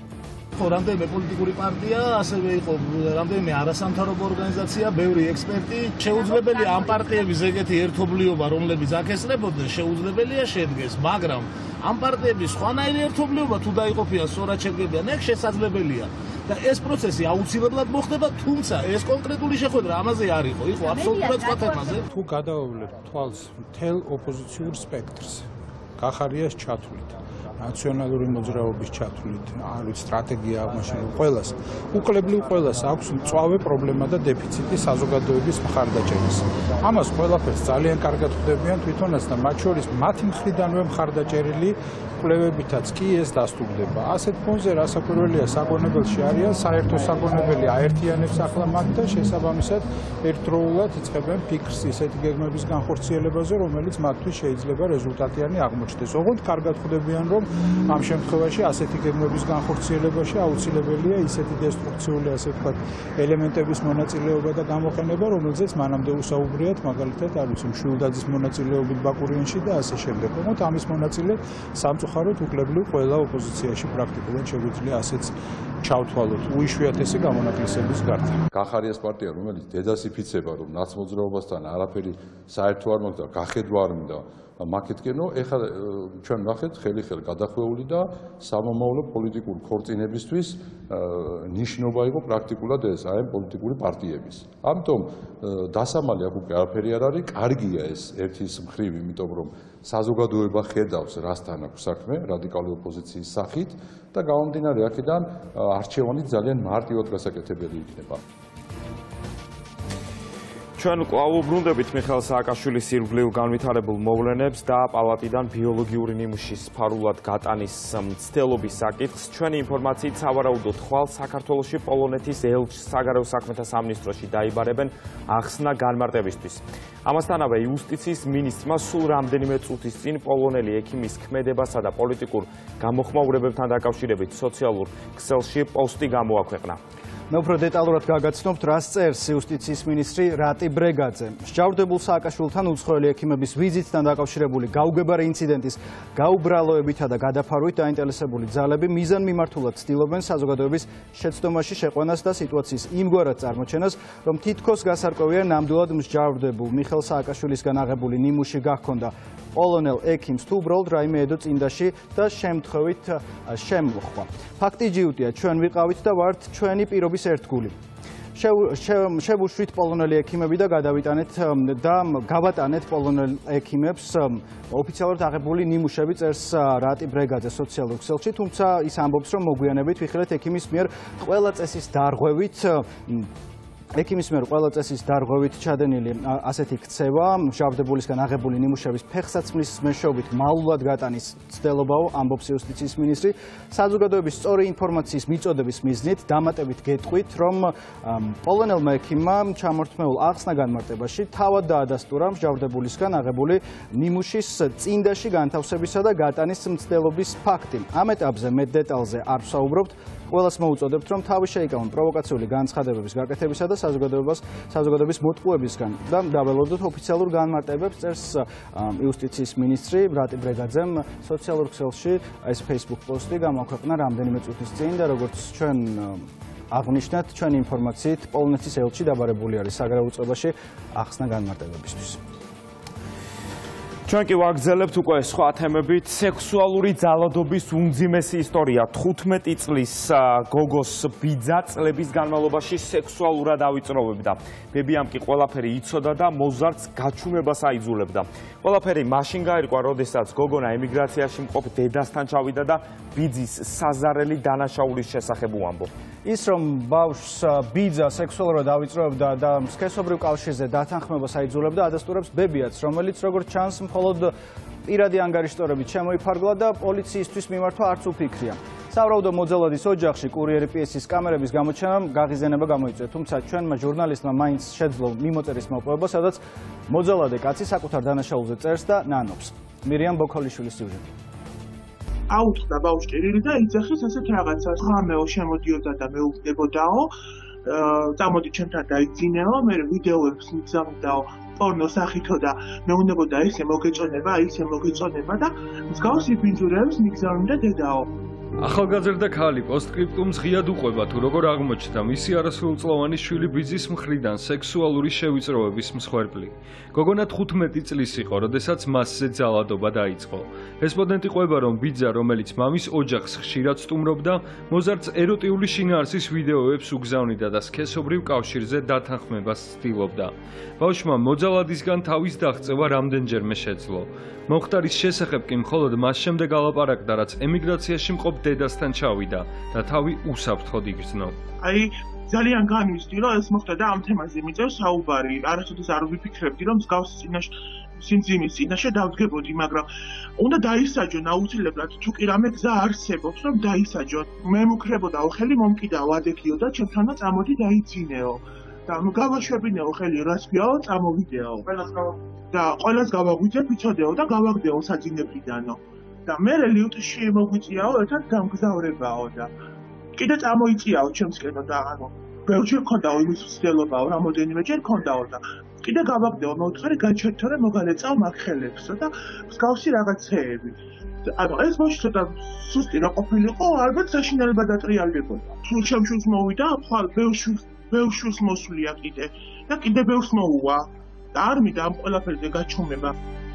ხო რამდენიმე პოლიტიკური პარტია ასევე იყო რამდენიმე არასამთავრობო ორგანიზაცია ბევრი ექსპერტი შეუძლებელია ამ პარტიების ეგეთი ერთობლიობა რომლებიც აკესრებოდნენ შეუძლებელია შედგეს მაგრამ ამ პარტიების სხვანაირი ერთობლიობა თუ დაიყოფიან სწორად შედგებიან ეგ შესაძლებელია და ეს პროცესი აუცილებლად მოხდება თუმცა ეს კონკრეტული შეხვედრა ამაზე არ იყო იყო აბსოლუტურად სხვა თემაზე თუ გადავავლებთ თვალს მთელ ოპოზიციურ სპექტრს გახარიას ჩათვლით ნაციონალური მოძრაობის ჩათვლით არის სტრატეგია აღმაშენებული ყველას უკლებლივ ყველას აქვს მწვავე პრობლემა და დეფიციტი საზოგადოების მხარდაჭერის ამას ყველაფერს ძალიან კარგად ხვდებიან თვითონაც და მათ შორის მათი მხრიდანვე მხარდაჭერილი კვლევებითაც კი ეს დასტურდება ასეთ ფონზე რასაკვირველია საგონებელში არიან საერთო საგონებელი აერთიანებს ახლა მათ და შესაბამისად ერთდროულად იწყებენ ფიქრს ისეთი გეგმების განხორციელებაზე რომელიც მათთვის შეიძლება რეზულტატიანი აღმოჩნდეს ოღონდ კარგად ხვდებიან რომ ამ შემთხვევაში ასეთი გეგმების განხორციელებაში აუცილებელია ისეთი დესტრუქციული ასე ვთქვათ ელემენტების მონაწილეობა და გამოყენება რომელზეც მანამდე უსაუბრიათ მაგალითად არ ვიცი მშვილდაძის მონაწილეობით ბაკურიანში და ასე შემდეგ თუმცა ამის მონაწილე სამწუხაროდ უკლებლივ ყველა ოპოზიციაში პრაქტიკულად შეგვიძლია ასეც ჩავთვალოთ უიშვიათესი გამონაკლისების გარდა გახარიას პარტია რომელიც დედას იფიცება რომ ნაცმოძრაობასთან არაფერი საერთო არ მაქვს და გახედვა არ მინდა მაკეთკენო ეხლა ჩვენ ვახეთ ხელი-ხელ გადახვეული და სამომავლო პოლიტიკური ქორწინებისთვის ნიშნობა იყო პრაქტიკულად ეს აი პოლიტიკური პარტიების. ამიტომ დასამალი აქ უკვე არაფერი არ არის, კარგია ეს ერთის მხრივ, იმიტომ რომ საზოგადოება ხედავს რასთან აქვს საქმე რადიკალური ოპოზიციის სახით და გამომდინარე აქედან არჩევანი ძალიან მარტივად გასაკეთებელი იქნება. ჩვენ კვლავ უბრუნდებით მიხეილ სააკაშვილის ირგვლივ განვითარებულ მოვლენებს და პალატიდან ბიოლოგიური ნიმუშის ფარულად გატანის მცდელობის საკითხს. ჩვენი ინფორმაციით სავარაუდოდ ხვალ საქართველოში პოლონეთის ელჩს საგარეო საქმეთა სამინისტროში დაიბარებენ ახსნა განმარტებისთვის. ამასთანავე იუსტიციის მინისტრმა სულ რამდენიმე წუთის წინ პოლონელი ექიმის ქმედებასა და პოლიტიკურ გამოხმაურებებთან დაკავშირებით სოციალურ ქსელში პოსტი გამოაქვეყნა. მე უფრო დეტალურად გაგაცნობთ, რას წერს იუსტიციის მინისტრი რატი ბრეგაძე. მსჯავრდებულ სააკაშვილთან უცხოელი ექიმების ვიზიტთან დაკავშირებული გაუგებარი ინციდენტის გაუბრალოებითა და გადაფარვით დაინტერესებული ძალები მიზანმიმართულად ცდილობენ საზოგადოების შეცდომაში შეყვანას და სიტუაციის იმგვარად წარმოჩენას, რომ თითქოს გასარკვევია ნამდვილად მსჯავრდებულ მიხელ სააკაშვილისგან აღებული ნიმუში გahkonda პოლონელ ექიმს თუ უბრალოდ რაიმე ედო წინდაში და შემთხვევით შემოხვა. ფაქტი ჯიუტია, ჩვენ ვიყავით და ვართ ჩვენი პირობის ერთგული. შევუშვით პოლონელი ექიმები და გადავიტანეთ და გავატანეთ პოლონელ ექიმებს ოფიციალურად აღებული ნიმუშები წერს რატი ბრეგაძე სოციალურ ქსელში, თუმცა ის ამბობს, რომ მოგვიანებით ვიხილეთ ექიმის მიერ ყველა წესის დარღვევით ექიმის მიერ ყველა წესის დარღვევით ჩადენილი ასეთი ქცევა, მსჯავრდებულისგან აღებული ნიმუშების ფეხსაცმლის მეშვეობით მალულად გატანის ცდილობაო, ამბობს იუსტიციის მინისტრი. საზოგადოების სწორი ინფორმაციის მიწოდების მიზნით დამატებით გეტყვით, რომ პოლონელმა ექიმმა ჩამორთმეულ ახსნა განმარტებაში თავად დაადასტურა მსჯავრდებულისგან აღებული ნიმუშის წინდაში განთავსებისა და გატანის მცდელობის ფაქტი. ამ ეტაპზე მეტ დეტალზე არ ვსაუბრობთ. ყველას მოუწოდებთ, რომ თავი შეიკავონ პროვოკაციული განცხადებების გაკეთებისა და საზოგადოებას საზოგადოების მოტყუებისგან და დაველოდოთ ოფიციალურ განმარტებებს წერს იუსტიციის მინისტრი რატი ბრეგაძემ სოციალურ ქსელში ეს Facebook პოსტი გამოაქვეყნა რამდენიმე წუთის წინ და როგორც ჩვენ აღნიშნეთ, ჩვენი ინფორმაციით პოლონეთის ელჩი დაბარებული არის საგარეო უწყებაში ახსნა განმარტებებისთვის. ჩვენ კი ვაგრძელებთ უკვე სხვა თემებით. სექსუალური ძალადობის უმძიმესი ისტორია. თხუთმეტი წლის გოგოს ბიძა წლების განმავლობაში სექსუალურად ავიწროვებდა. ბებიამ კი ყველაფერი იცოდა და მოზარდს გაჩუმებას აიძულებდა. ყველაფერი მაშინ გაირკვა, როდესაც გოგონა ემიგრაციაში მყოფ დედასთან ჩავიდა და ბიძის საზარელი დანაშაულის შესახებ უამბო. ის რომ ბავშვს ბიძა სექსუალურად ავიწროვებდა და სქესობრივ კავშირზე დათანხმებას აიძულებდა, ადასტურებს ბებიაც, რომელიც როგორც ჩანს მხოლოდ პირადი ანგარიშტორებით შემოიფარგლა და პოლიციისთვის მიმართვა არც უფიქრია. სავარაუდო მოძალადის ოჯახში კურიერი პიესის კამერების გამოჩენამ გაღიზიანება გამოიწვია, თუმცა ჩვენმა ჟურნალისტმა მაინც შეძლო მიმოწერის მოპოვება, სადაც მოძალადე კაცი საკუთარ დანაშაულზე წერს და ნანობს. მირიამ ბოქოლიშვილის სიუჟეტი. აუწყდა ბავშვს ჭრილი და იძახის ესეთ რაღაცას. ღამეო შემოდიოდა და მეუბნებოდაო, წამოდი ჩემთან დაიძინეო, მე ვიდეოებს მიგზავნიდაო პორნო სახითო და მეუბნებოდა ისე მოგეწონება, ისე მოგეწონება და მსგავსი ბინძურებს მიგზავნიდა დედაო. ახალგაზრდა ქალი პოსტსკრიპტუმს ღიად უყვება თუ როგორ აღმოჩნდა მისი არასრულწლოვანი შვილი ბიძის მხრიდან სექსუალური შევიწროვების მსხვერპლი. გოგონა თხუთმეტი წლის იყო, როდესაც მასზე ძალადობა დაიწყო. რესპონდენტი ყვება, რომ ბიძა, რომელიც მამის ოჯახს ხშირად სტუმრობდა, მოზარდს ეროტიული შინაარსის ვიდეოებს უგზავნიდა და სქესობრივ კავშირზე დათანხმებას ცდილობდა. ბავშვმა მოძალადისგან თავის დაღწევა რამდენჯერმე შეძლო. მომხდარის შესახებ კი მხოლოდ მას შემდეგ ალაპარაკდა, რაც ემიგრაციაში მყოფ დედასთან ჩავიდა და თავი უსაფრთხოდ იგრძნო. აი ძალიან განვისდი, რომ ეს მოხდა და ამ თემაზე მიწევს საუბარი. არასოდეს არ ვიფიქრებდი, რომ მსგავს წინაშე სიმძიმის წინაშე დავდგებოდი, მაგრამ უნდა დაისაჯონ აუცილებლად, თუ კი რამე გზა არსებობს, რომ დაისაჯონ. მე მუქრებოდაო, ხელი მომკიდაო, ადექიო და ჩემთანა წამოდი დაიძინეო. და გავაშვებინეო ხელი, რას გვიაო, წამოვიდეო. და ყველას გავაღვიძე, ვიცოდეო და გავაგდეო საძინებლიდანო. და მე ლიუტში მოგვიწიაო ერთად გამგზავრებაო და კიდე წამოიწიაო ჩემსკენო და ანუ ბევრჯერ მქონდაო იმის ვცდილობაო, რამოდენიმეჯერ მქონდაო და კიდე გავაგდეო, მოვთხარი გაჩერდო რომ მოგალეწაო მაგ ხელებსო და მსგავსი რაღაცეები. ანუ ეს ბავშვი ცოტა სუსტი რა ყოფილიყო, ალბათ საშინელება დატრიალებოდა. თუ ჩემშვილს მოვიდა, ხვალ ბევრშვილს ბევრშვილს მოსვლია კიდე და კიდე ბევრს მოუვა. და არ მინდა ამ ყველაფერზე გაჩუმება.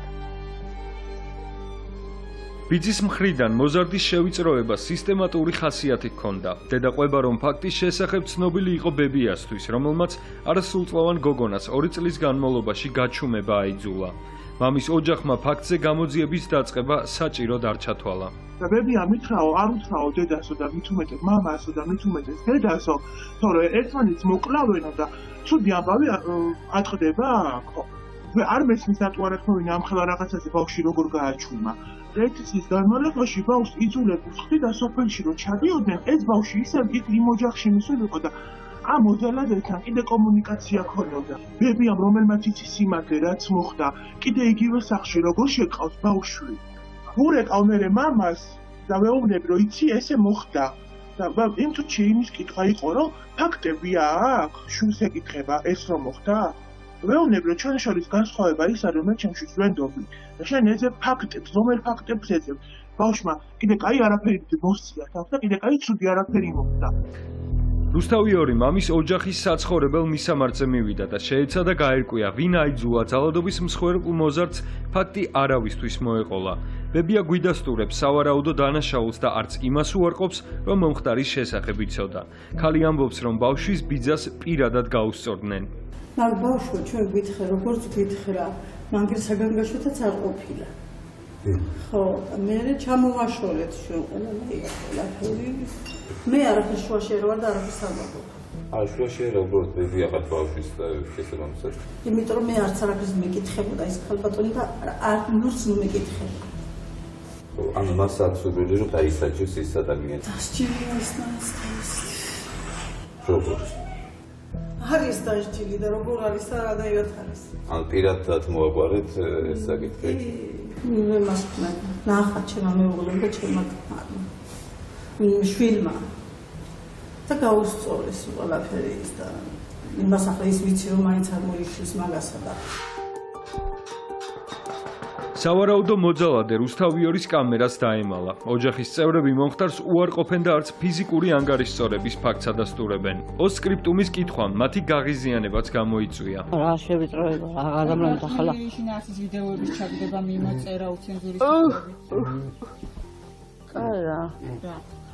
ბიძის მხრიდან მოზარდის შევიწროება სისტემატური ხასიათი ჰქონდა. დედა ყვება, რომ ფაქტის შესახებ ცნობილი იყო ბებიასთვის, რომელმაც არასრულწლოვან გოგონას ორი წლის განმავლობაში გაჩუმება აიძულა. მამის ოჯახმა ფაქტზე გამოძიების დაწყება საჭიროდ არ ჩათვალა. და ბებია მითხრაო, არ უთხრაო დედასო და მით უმეტეს მამასო და მით უმეტეს დედასო, თორე ერთმანეთს მოკლავენო და ცუდი ამბავი ატყდება, ხო. არ მესმის დატოვარებინა ამ ხელა რაღაცაზე ბავშვი როგორ გააჩუმა. ერთი წლის განმავლობაში ბავშვს იძულებულს ხდი და სოფელში რო ჩადიოდნენ, ეს ბავშვი ისევ იმ ოჯახში მისულიყო და ამ მოძალადესთან კიდე კომუნიკაცია ქონოდა. ბებიამ რომელმაც იცის სიმართლე რაც მოხდა, კიდე იგივე სახში როგორ შეყავს ბავშვი. ვურეკავ მერე მამას და მეუბნები რომ იცი ესე მოხდა. იმ წუთში იმის კითხვა იყო, რომ ფაქტები აქვს, შულს ეკითხება ეს რომ მოხდა? ვეუბნებ, რომ ჩვენ შორის განსხვავება ის არის, რომ ჩემთვის ვენდობი. და შენ ეძებ ფაქტებს, რომელ ფაქტებს ეძებ? ბავშვმა კიდე კაი არაფერი მოსწია თავს და კიდე კაი ცუდი არაფერი მოხდა. რუსთავი ორი მამის ოჯახის საცხოვრებელ მისამართზე მივიდა და შეეცადა გაერკვია, ვინ აიძულა ძალადობის მსხვერპლ მოზარდს ფაქტი არავისთვის მოეყოლა. ბებია გვიდასტურებს სავარაუდო დანაშაულს და არც იმას უარყოფს, რომ მომხდარის შესახებ იცოდა. ქალი ამბობს, რომ ბავშვის ბიძას პირადად გაუსწორდნენ. მაგ ბავშვო ჩვენ გითხრა, როგორც გითხრა, მანგერ საგანგაშოთაც არ ყოფილა. ხო, მე ჩამოვაშორეთ ჩვენ ყველაფერი. მე არაფერს შუაში არ ვარ და არაფერს არ ვაყოფ. აი, შუაში არ ვარ, ბებია ყავ ბავშვის შესაბამისად. იმიტომ რომ მე არც არაფერს მეკითხებოდა ის ქალბატონი და არ ნურს ნუ მეკითხებოდა. ანუ მას აცუბილი რომ დაისაჯოს ის ადამიანი. დასჯილი ის ნაცნობს. როგორ? არის დასჯილი და როგორ არის და რანაირად არის. ან პირადად მოაგვარეთ ეს საკითხი. მე მას ნახა ჩემმა მეუღლემ და ჩემმა შვილმა და გაუსწორეს ყველაფერი ის და იმას ახლა ის ვიცი რომ მაინც არ მოიხსნის მაგასა და სავარაუდო მოძალადე რუსთავი ორის კამერას დაემალა. ოჯახის წევრები მომხდარს უარყოფენ და არც ფიზიკური ანგარიშწორების ფაქტს ადასტურებენ. პოსტსკრიპტუმის კითხვამ მათი გაღიზიანებაც გამოიწვია. რა შევიწროება, აღარ დამლამთ ახლა. შინაარსის ვიდეოების ჩაგდება მიმოწერა უცენზურისობები. კარა. რა.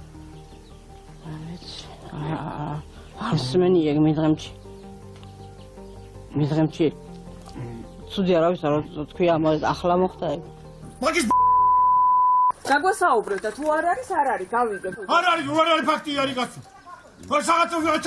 არსმენი ეგ მიდღემჩი. მიდღემჩი. ცუდი არავის არ თქვი ამას ახლა მოხდა ეგ. მაგის გაგვასაუბრეთ და თუ არ არის არ არის გავიგებ. არ არის, არ არის ფაქტი არის კაცო. თორე საღამო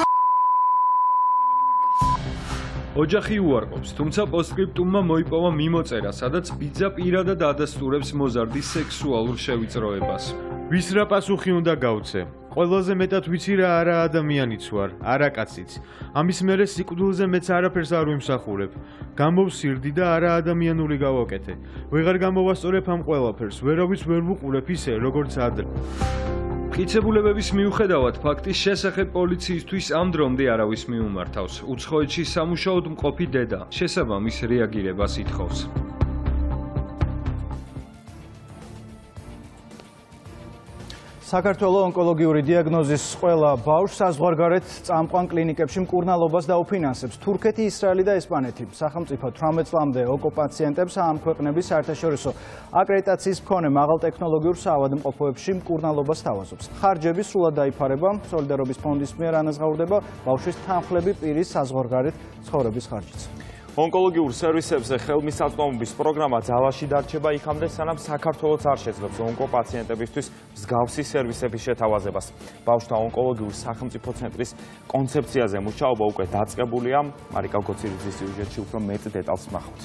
ოჯახი უარყოფს, თუმცა პოსტსკრიპტუმმა მოიპოვა მიმოწერა, სადაც ბიძა პირადად ადასტურებს მოზარდის სექსუალურ შევიწროებას. ვის რა პასუხი უნდა გავცე? ყველაზე მეტად ვიცი რა არა ადამიანიც ვარ, არა კაციც. ამის მერე სიკვდილზე მეც არაფერს არ ვიმსახურებ. გამოვსირდი და არა ადამიანური გავაკეთე. ვეღარ გამოვასწორებ ამ ყველაფერს, ვერავის ვერ ვუყურებ ისე, როგორც ადრე. მტკიცებულებების მიუხედავად, ფაქტის შესახებ პოლიციისთვის ამ დრომდე არავის მიუმართავს. უცხოეთში სამუშაოდ მყოფი დედა შესაბამის რეაგირებას ითხოვს. საქართველოს ონკოლოგიური დიაგნოზის ყველა ბავშვს საზღვარგარეთ წამყვან კლინიკებში მკურნალობას დაუფინანსებს თურქეთი, ისრაელი და ესპანეთი. სახელმწიფო თვრამეტ წლამდე ოკუპაციენტებს ამ ქვეყნების საერთაშორისო აკრედიტაციის მქონე მაღალ ტექნოლოგიურ საავადმყოფოებში მკურნალობას თავაზობს. ხარჯები სრულად დაიფარება, სოლიდარობის ფონდის მიერ ანაზღაურდება ბავშვის თანხლები პირის საზღვარგარეთ ცხოვრების ხარჯიც. ონკოლოგიურ სერვისებზე ხელმისაწვდომობის პროგრამა ძალაში დარჩება იქამდე, სანამ საქართველოს არ შეძლებს ონკოპაციენტებისთვის მსგავსი სერვისების შეთავაზებას. ბავშვთა ონკოლოგიური სახელმწიფო ცენტრის კონცეფციაზე მუშაობა უკვე დაწყებულია. მარიკა გოცირიძის სიუჟეტში უფრო მეტ დეტალს ვნახავთ.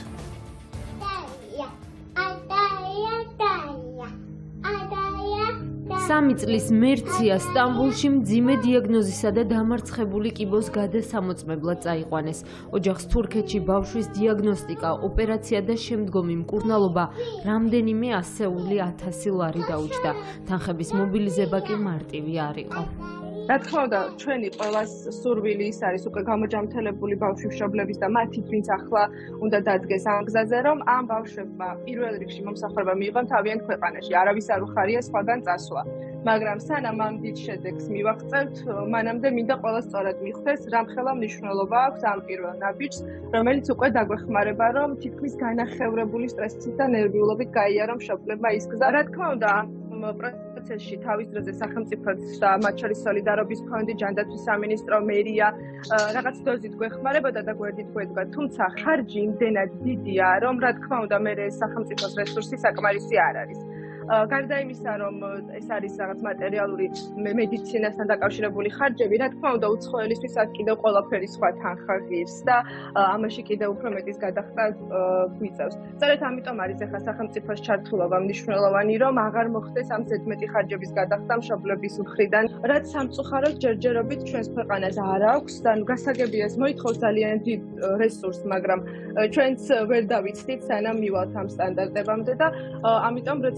სამი წლის მერცია სტამბულში მძიმე დიაგნოზისა და დამარცხებული კიბოს გადასამოწმებლად წაიყვანეს. ოჯახს თურქეთში ბავშვის დიაგნოსტიკა, ოპერაცია და შემდგომი მკურნალობა რამდენიმე ასეული ათასი ლარი დაუჯდა. თანხების მობილიზება კი მარტივი არ იყო. რა თქმა უნდა, ჩვენი ყველას სურვილი ის არის უკვე გამოჯამთელებული ბავშვი მშობლების და მათი, ვინც ახლა უნდა დადგეს ამ გზაზე, რომ ამ ბავშვებმა პირველ რიგში მომსახურება მიიღონ თავიანთ ქვეყანაში. არავის არ უხარია სხვაგან წასვლა. მაგრამ სანამ ამ დიდ შედეგს მივაღწევთ, მანამდე მინდა ყველა სწორად მიხვდეს, რამხელა მნიშვნელობა აქვს ამ პირველ ნაბიჯს, რომელიც უკვე დაგვეხმარება, რომ თითქმის განახევრებული სტრესით და ნერვიულობით გაიარო მშობლებმა ის გზა. რა თქმა უნდა, პროცესში თავის დროზე სახელმწიფოც და მათ შორის სოლიდარობის ფონდი, ჯანდაცვის სამინისტრო, მერია რაღაც დოზით გვეხმარებოდა და გვერდით გვედგა, თუმცა ხარჯი იმდენად დიდია, რომ რა თქმა უნდა, მე სახელმწიფოს რესურსი საკმარისი არ არის. გარდა იმისა, რომ ეს არის რაღაც მატერიალური მედიცინასთან დაკავშირებული ხარჯები, რა თქმა უნდა, უცხოელისთვისაც კიდევ ყველაფერი სხვა თანხა ღირს და ამაში კიდევ უფრო მეტის გადახდა გვიწევს. სწორედ ამიტომ არის ახლა სახელმწიფოს ჩართულობა მნიშვნელოვანი, რომ აღარ მოხდეს ამ ზედმეტი ხარჯების გადახდა მშობლების მხრიდან, რაც სამწუხაროდ ჯერჯერობით ჩვენს ქვეყანას არ აქვს და გასაგებია ეს მოითხოვს ძალიან დიდ რესურსს, მაგრამ ჩვენც ვერ დავიცდით, სანამ მივალთ ამ სტანდარტებამდე და ამიტომ როცა მოვიდა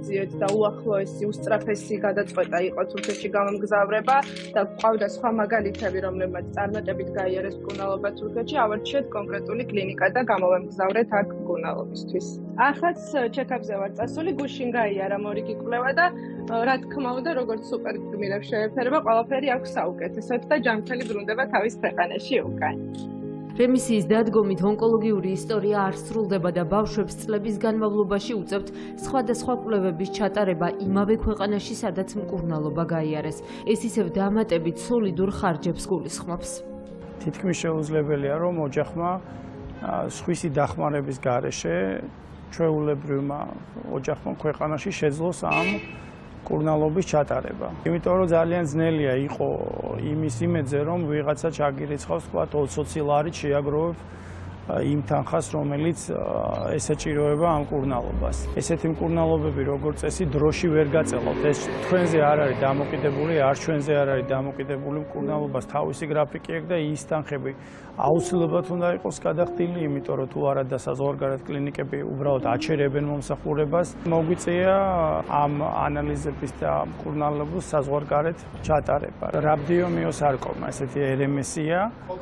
მივიძიეთ და უახლოესი უსწრაფესი გადაწყვეტა იყო თურქეთში გამომგზავრება და ყავდა სხვა მაგალითები, რომლებმაც წარმატებით გაიარეს მკურნალობა თურქეთში, ავარჩიეთ კონკრეტული კლინიკა და გამოვემგზავრეთ აქ მკურნალობისთვის. ახლაც ჩეკაპზე ვარ წასული, გუშინ გაიარა მორიგი კვლევა და რა თქმა უნდა, როგორც სუპერგმირებს შეეფერება, ყველაფერი აქვს საუკეთესოდ და ჯანმრთელი ბრუნდება თავის ქვეყანაში უკან. რემისიის დადგომით ონკოლოგიური ისტორია არ სრულდება და ბავშვებს წლების განმავლობაში უწევთ სხვადასხვა კვლევების ჩატარება იმავე ქვეყანაში, სადაც მკურნალობა გაიარეს. ეს ისევ დამატებით სოლიდურ ხარჯებს გულისხმობს. თითქმის შეუძლებელია, რომ ოჯახმა სხვისი დახმარების გარეშე ჩვეულებრივმა ოჯახმა ქვეყანაში შეძლოს ამ მკურნალობის ჩატარება. იმიტომ რომ ძალიან ძნელია იყო იმის იმედზე, რომ ვიღაცა ჩაგირიცხავს, თქვათ, ოცი ლარით შეაგროვებ იმ თანხას, რომელიც ესაჭიროება ამ მკურნალობას. ესეთი მკურნალობები, როგორც წესი, დროში ვერ გაწელავთ. ეს თქვენზე არ არის დამოკიდებული, არ ჩვენზე არ არის დამოკიდებული მკურნალობას თავისი გრაფიკი აქვს და ის თანხები აუცილებლად უნდა იყოს გადახდილი, იმიტომ რომ თუ არა და საზღვარგარეთ კლინიკები უბრალოდ აჩერებენ მომსახურებას. მოგვიწია ამ ანალიზების და მკურნალობის საზღვარგარეთ ჩატარება. რაბდიომიოსარკომა, ესეთი არ ემ ეს-ია,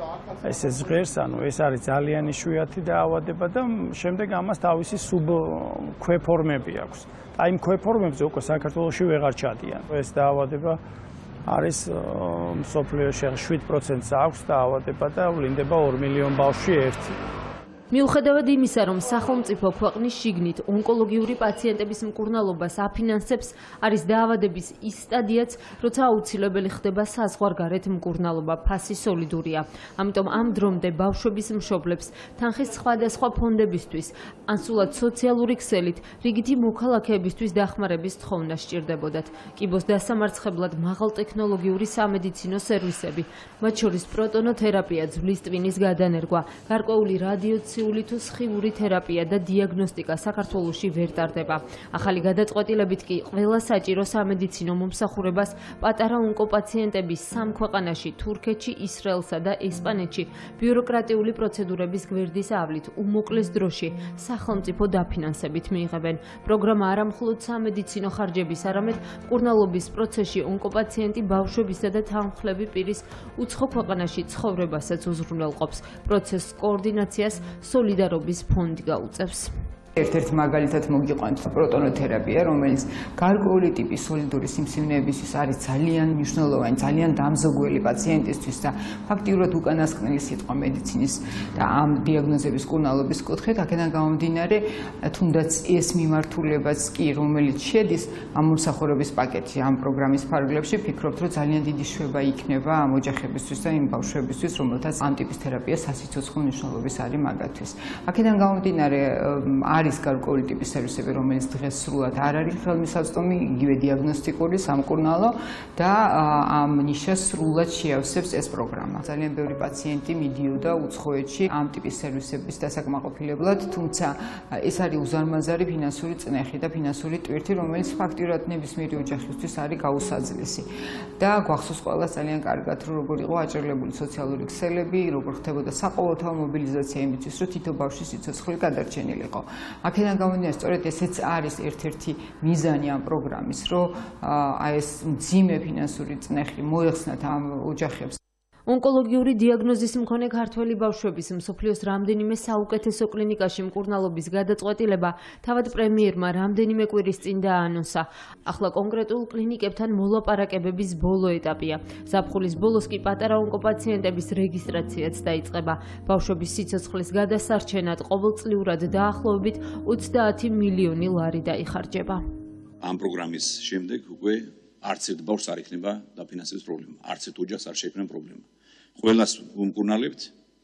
ესე ჟღერს, ანუ ეს არის ძალიან იშვიათი დაავადება და შემდეგ ამას თავისი სუბქვეფორმები აქვს. აი იმ ქვეფორმებზე უკვე საქართველოში ვეღარ ჩადიან. ეს დაავადება არის მსოფლიოში შვიდ პროცენტს აქვს დაავადება და ვლინდება ორ მილიონ ბავშვი ერთი. მიუხედავად იმისა, რომ სახელმწიფო ქვეყნის შიგნით ონკოლოგიური პაციენტების მკურნალობას აფინანსებს, არის დაავადების ის სტადიაც, როცა აუცილებელი ხდება საზღვარგარეთ მკურნალობა, ფასი სოლიდურია. ამიტომ ამ დრომდე ბავშვების მშობლებს თანხის სხვადასხვა ფონდებისთვის, ან სულად სოციალური ქსელით, რიგითი მოქალაქეებისთვის დახმარების თხოვნა სჭირდებოდათ. კიბოს დასამარცხებლად მაღალტექნოლოგიური სამედიცინო სერვისები, მათ შორის პროტონოთერაპია, ძვლის ტვინის გადანერგვა, გარკვეული რადიაციული თუ სხივური თერაპია და დიაგნოსტიკა საქართველოში ვერ ტარდება. ახალი გადაწყვეტილებით კი ყველა საჭირო სამედიცინო მომსახურებას პატარა ონკოპაციენტების სამ ქვეყანაში, თურქეთში, ისრაელსა და ესპანეთში, ბიუროკრატიული პროცედურების გვერდის ავლით უმოკლეს დროში სახელმწიფო დაფინანსებით მიიღებენ. პროგრამა არამხოლოდ სამედიცინო ხარჯების, არამედ მკურნალობის პროცესში ონკოპაციენტი ბავშვებისა და თანმხლები პირის უცხო ქვეყანაში ცხოვრებასაც უზრუნველყოფს. პროცესს კოორდინაციას სოლიდარობის ფონდი გაუწევს. ერთ-ერთ მაგალითად მოგიყვანთ პროტონოთერაპია, რომელიც გარკვეული ტიპის სოლიდური სიმსივნეებისთვის არის ძალიან მნიშვნელოვანი, ძალიან დამზოგველი პაციენტისთვის და ფაქტიურად უკანასკნელი სიტყვა მედიცინის და ამ დიაგნოზების მკურნალობის კუთხით, აქედან გამომდინარე, თუნდაც ეს მიმართულებაც კი, რომელიც შედის ამ მომსახურების პაკეტში, ამ პროგრამის ფარგლებში, ფიქრობთ, რომ ძალიან დიდი შვება იქნება ამ ოჯახებისთვის და იმ ბავშვებისთვის, რომელთაც ამ ტიპის თერაპია სასიცოცხლო მნიშვნელობის არის მაგათთვის. აქედან გამომდინარე, არის გარკვეული ტიპის სერვისები, რომელიც დღეს სრულად არ არის ხელმისაწვდომი, იგივე დიაგნოსტიკური, სამკურნალო და ამ ნიშას სრულად შეავსებს ეს პროგრამა. ძალიან ბევრი პაციენტი მიდიოდა უცხოეთში ამ ტიპის სერვისების დასაკმაყოფილებლად, თუმცა ეს არის უზარმაზარი ფინანსური წნეხი და ფინანსური ტვირთი, რომელიც ფაქტიურად ნებისმიერი ოჯახისთვის არის გაუსაძლისი. და გვახსოვს ყველას ძალიან კარგად, რომ როგორ იყო აჭრილებული სოციალური ქსელები, როგორ ხდებოდა საყოველთაო მობილიზაცია იმისთვის, რომ თითო ბავშვის სიცოცხლე გადარჩენილიყო. აქედან გამომდინარე, სწორედ ესეც არის ერთ-ერთი მიზანი ამ პროგრამის, რომ აი ეს მძიმე ფინანსური წნეხი მოეხსნათ ამ ოჯახებს. ონკოლოგიური დიაგნოზის მქონე ქართველი ბავშვების მსოფლიოს რამდენიმე საუკეთესო კლინიკაში მკურნალობის გადაწყვეტილება თავად პრემიერმა რამდენიმე კვირის წინ დაანონსა. ახლა კონკრეტულ კლინიკებთან მოლაპარაკებების ბოლო ეტაპია. ზაფხულის ბოლოს კი პატარა ონკოპაციენტების რეგისტრაციაც დაიწყება. ბავშვების სიცოცხლის გადასარჩენად ყოველწლიურად დაახლოებით ოცდაათი მილიონი ლარი დაიხარჯება. ამ პროგრამის შემდეგ უკვე არც ერთ ბავშვს არ იქნება დაფინანსების პრობლემა, არც ერთ ოჯახს არ შეექმნა პრობლემა. ყველას ვუმკურნალებთ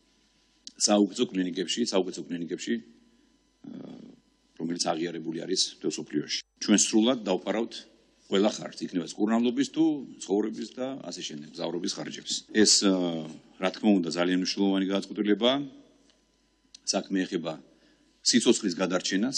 საუკეთესო კლინიკებში, საუკეთესო კლინიკებში, რომელიც აღიარებული არის მთელ მსოფლიოში. ჩვენ სრულად დავფარავთ ყველა ხარჯს, იქნება მკურნალობის თუ ცხოვრების და ასე შემდეგ, მგზავრობის ხარჯებს. ეს რა თქმა უნდა ძალიან მნიშვნელოვანი გადაწყვეტილებაა. საქმე ეხება სიცოცხლის გადარჩენას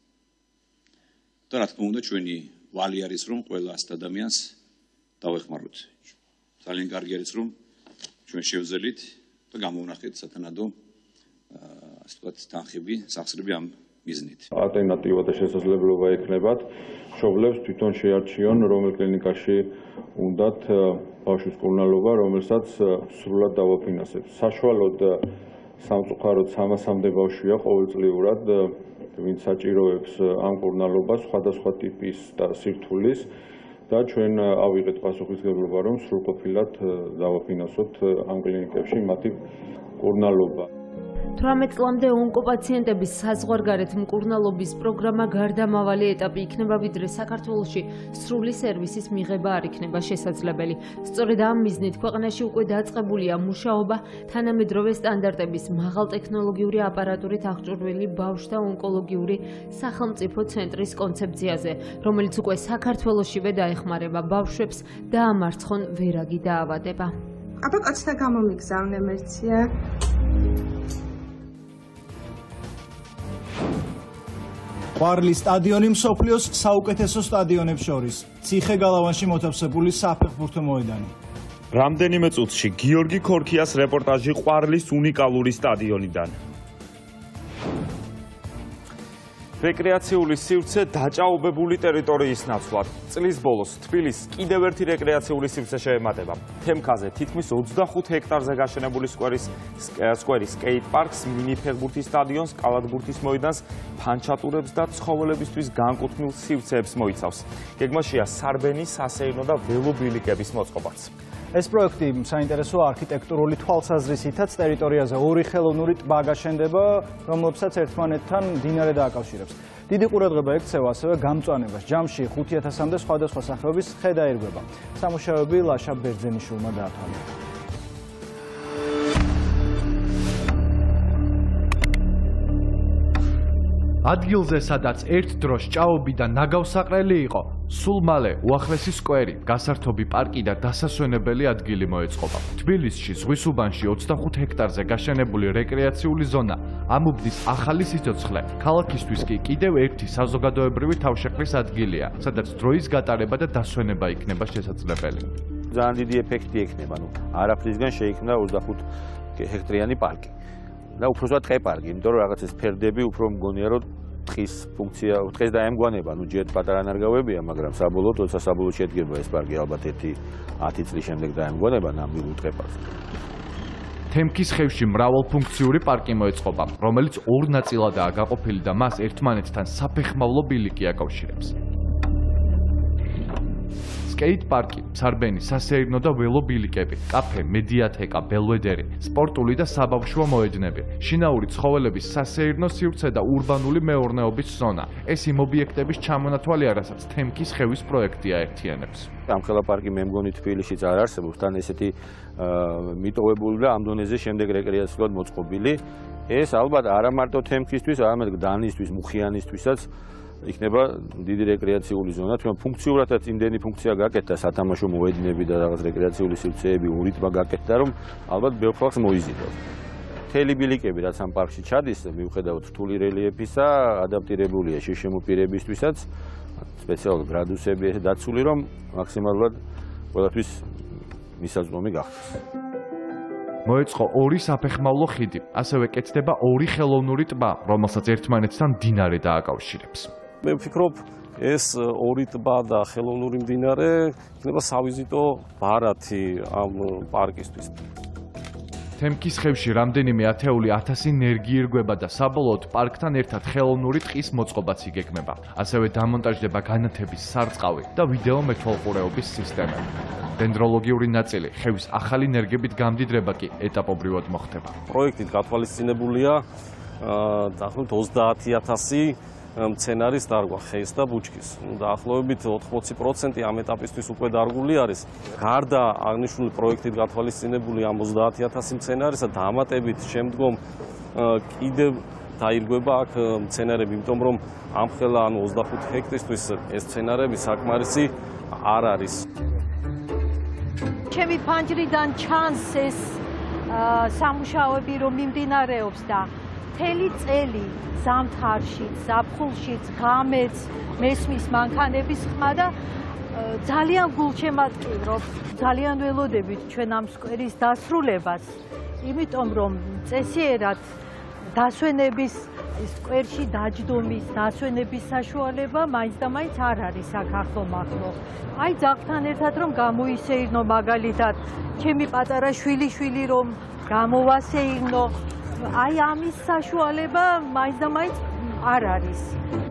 და რა თქმა უნდა ჩვენი ვალი არის რომ ყველა ასეთ ადამიანს დავეხმაროთ. ძალიან კარგი არის რომ ჩვენ შევძელით და გამოვნახეთ სათანადო ასე ვთქვათ თანხები, სახსრები ამ მიზნით. ალტერნატივა და შესაძლებლობა ექნებათ მშობლებს თვითონ შეარჩიონ, რომელ კლინიკაში უნდათ ბავშვის მკურნალობა, რომელსაც სრულად დავაფინანსებთ. საშუალოდ სამწუხაროდ სამასამდე ბავშვია ყოველწლიურად, ვინც საჭიროებს ამ მკურნალობას სხვადასხვა ტიპის და სირთულის და ჩვენ ავიღეთ პასუხისმგებლობა, რომ სრულყოფილად დავაფინანსოთ ამ კლინიკებში მათი მკურნალობა. თვრამეტ წლამდე ონკოპაციენტების საზღვარგარეთ მკურნალობის პროგრამა გარდამავალი ეტაპი იქნება, ვიდრე საქართველოში სრული სერვისის მიღება არ იქნება შესაძლებელი. სწორედ ამ მიზნით ქვეყანაში უკვე დაწყებულია მუშაობა თანამედროვე სტანდარტების მაღალტექნოლოგიური აპარატურით აღჭურვილი ბავშვთა ონკოლოგიური სახელმწიფო ცენტრის კონცეფციაზე, რომელიც უკვე საქართველოშივე დაეხმარება ბავშვებს დაამარცხონ ვერაგი დაავადება. აბა კაცთა გამომიგზავნე მერცია. ყვარლის სტადიონი მსოფლიოს საუკეთესო სტადიონებს შორის. ციხე-გალავანში მოთავსებული საფეხბურთო მოედანი. რამდენიმე წუთში გიორგი ქორქიას რეპორტაჟი ყვარლის უნიკალური სტადიონიდან. რეკრეაციული სივრცე დაჭაობებული ტერიტორიის ნაცვლად. წლის ბოლოს თბილისს კიდევ ერთი რეკრეაციული სივრცე შეემატება. თემქაზე თითქმის ოცდახუთ ჰექტარზე გაშენებული სკვერის სკვერის სკეით პარკს, მინი ფეხბურთის სტადიონს, კალათბურთის მოედანს, ფანჩატურებს და ცხოველებისთვის განკუთვნილ სივრცეებს მოიცავს. გეგმაშია სარბენი, სასეირნო და ველობილიკების მოწყობაც. ეს პროექტი საინტერესოა არქიტექტურული თვალსაზრისითაც. ტერიტორიაზე ორი ხელოვნური ტბა გაშენდება, რომლებსაც ერთმანეთთან მდინარე დააკავშირებს. დიდი ყურადღება ექცევა ასევე გამწვანებას. ჯამში ხუთი ათასამდე სხვადასხვა სახეობის ხე დაირღვება. სამუშაოები ლაშა ბერძენიშვილმა დაათვალიერა. ადგილზე, სადაც ერთ დროს ჭაობი და ნაგავსაყრელი იყო, სულ მალე უახლესი სკვერი, გასართობი პარკი და დასასვენებელი ადგილი მოეწყობა. თბილისში ზღვის უბანში ოცდახუთ ჰექტარზე გაშენებული რეკრეაციული ზონა ამუბნის ახალი სიცოცხლე. ქალაქისთვის კი კიდევ ერთი საზოგადოებრივი თავშეყრის ადგილია, სადაც დროის გატარება და დასვენება იქნება შესაძლებელი. ძალიან დიდი ეფექტი ექნება, ნუ არაფრისგან შეიქმნა ოცდახუთ ჰექტარიანი პარკი. და უბრალოდ ტყე პარკი, იმიტომ რომ რაღაც ეს ფერდები უფრო მგონია რომ ტყის ფუნქცია, ტყეს დაემგვანება, ნუ ჯერ პატარა ნარგავებია, მაგრამ საბოლოოდ, როცა საბოლოოდ შედგება ეს პარკი, ალბათ ერთი ათი წლის შემდეგ დაემგვანება ნამდვილ ტყე პარკს. თემქის ხევში მრავალფუნქციური პარკი მოეწყობა, რომელიც ორ ნაწილადაა გაყოფილი და მას ერთმანეთთან საფეხმავლო ბილიკი აკავშირებს. სკეით პარკი, სარბენი, სასეირნო და ველობილიკები, კაფე, მედიათეკა, ბელვედერი, სპორტული და საბავშვო მოედნები, შინაური ცხოველების სასეირნო სივრცე და ურბანული მეურნეობის ზონა. ეს იმ ობიექტების ჩამონათვალია, რასაც თემქის ხევის პროექტი აერთიანებს. ამხელა პარკი მე მგონი თბილისშიც არ არსებობს, თან ესეთი მიტოვებული და ამ დონეზე შემდეგ რეკრეაციულად მოწყობილი. ეს ალბათ არა მარტო თემქისთვის, არამედ დანისთვის, მუხიანისთვისაც იქნება დიდი რეკრეაციული ზონა, თუმცა ფუნქციურადაც იმდენი ფუნქცია გაკეთდა, სათამაშო მოედნები და რაღაც რეკრეაციული სივრცეები, ურიტმა გაკეთდა, რომ ალბათ ბევრ ხალხს მოიზიდავს. მთელი ბილიკები, რაც ამ პარკში ჩადის, მიუხედავად რთული რელიეფისა, ადაპტირებულია შეშემოპირებისთვისაც, სპეციალურ გრადუსები ესე დაცული, რომ მაქსიმალურად ყველაფრის მისაწვდომი გახდეს. მოეწყო ორი საფეხმავლო ხიდი, ასევე კეთდება ორი ხელოვნური ტბა, რომელსაც ერთმანეთთან მდინარე დააკავშირებს. მე ვფიქრობ, ეს ორი ტბა და ხელოვნური მდინარე იქნება სავიზიტო ბარათი ამ პარკისთვის. თემქის ხევში რამდენიმე ათეული ათასი ნერგი ირგვება და საბოლოოდ პარკთან ერთად ხელოვნური ტყის მოწყობაც იგეგმება. ასევე დამონტაჟდება განათების სარწყავი და ვიდეო მეთვალყურეობის სისტემები. დენდროლოგიური ნაწილი, ხევის ახალი ნერგებით გამდიდრება კი ეტაპობრივად მოხდება. პროექტით გათვალისწინებულია დაახლოებით ოცდაათი ათასი მცენარის დარგვა ხეს და ბუჩქის. დაახლოებით ოთხმოცი პროცენტი ამ ეტაპისთვის უკვე დარგული არის. გარდა აღნიშნული პროექტით გათვალისწინებული ამ ოცდაათი ათასი მცენარისა დამატებით შემდგომ კიდევ დაირგვება აქ მცენარები, იმიტომ რომ ამხელა ანუ ოცდახუთ ჰექტარისთვის ეს მცენარები საკმარისი არ არის. ჩემი ფანჯრიდან ჩანს ეს სამუშაოები რომ მიმდინარეობს და მთელი წელი ზამთარშიც, ზაფხულშიც, ღამეც მესმის მანქანების ხმა და ძალიან გულშემატკივრობ, ძალიან ველოდებით ჩვენ ამ სკვერის დასრულებას, იმიტომ რომ წესიერად დასვენების სკვერში დაჯდომის დასვენების საშუალება მაინც და მაინც არ არის საქართლო მახლო. აი ძაღლთან ერთად რომ გამოისეირნო მაგალითად ჩემი პატარა შვილი შვილი რომ გამოვასეირნო, აი ამის საშუალება მაინც და მაინც არ არის.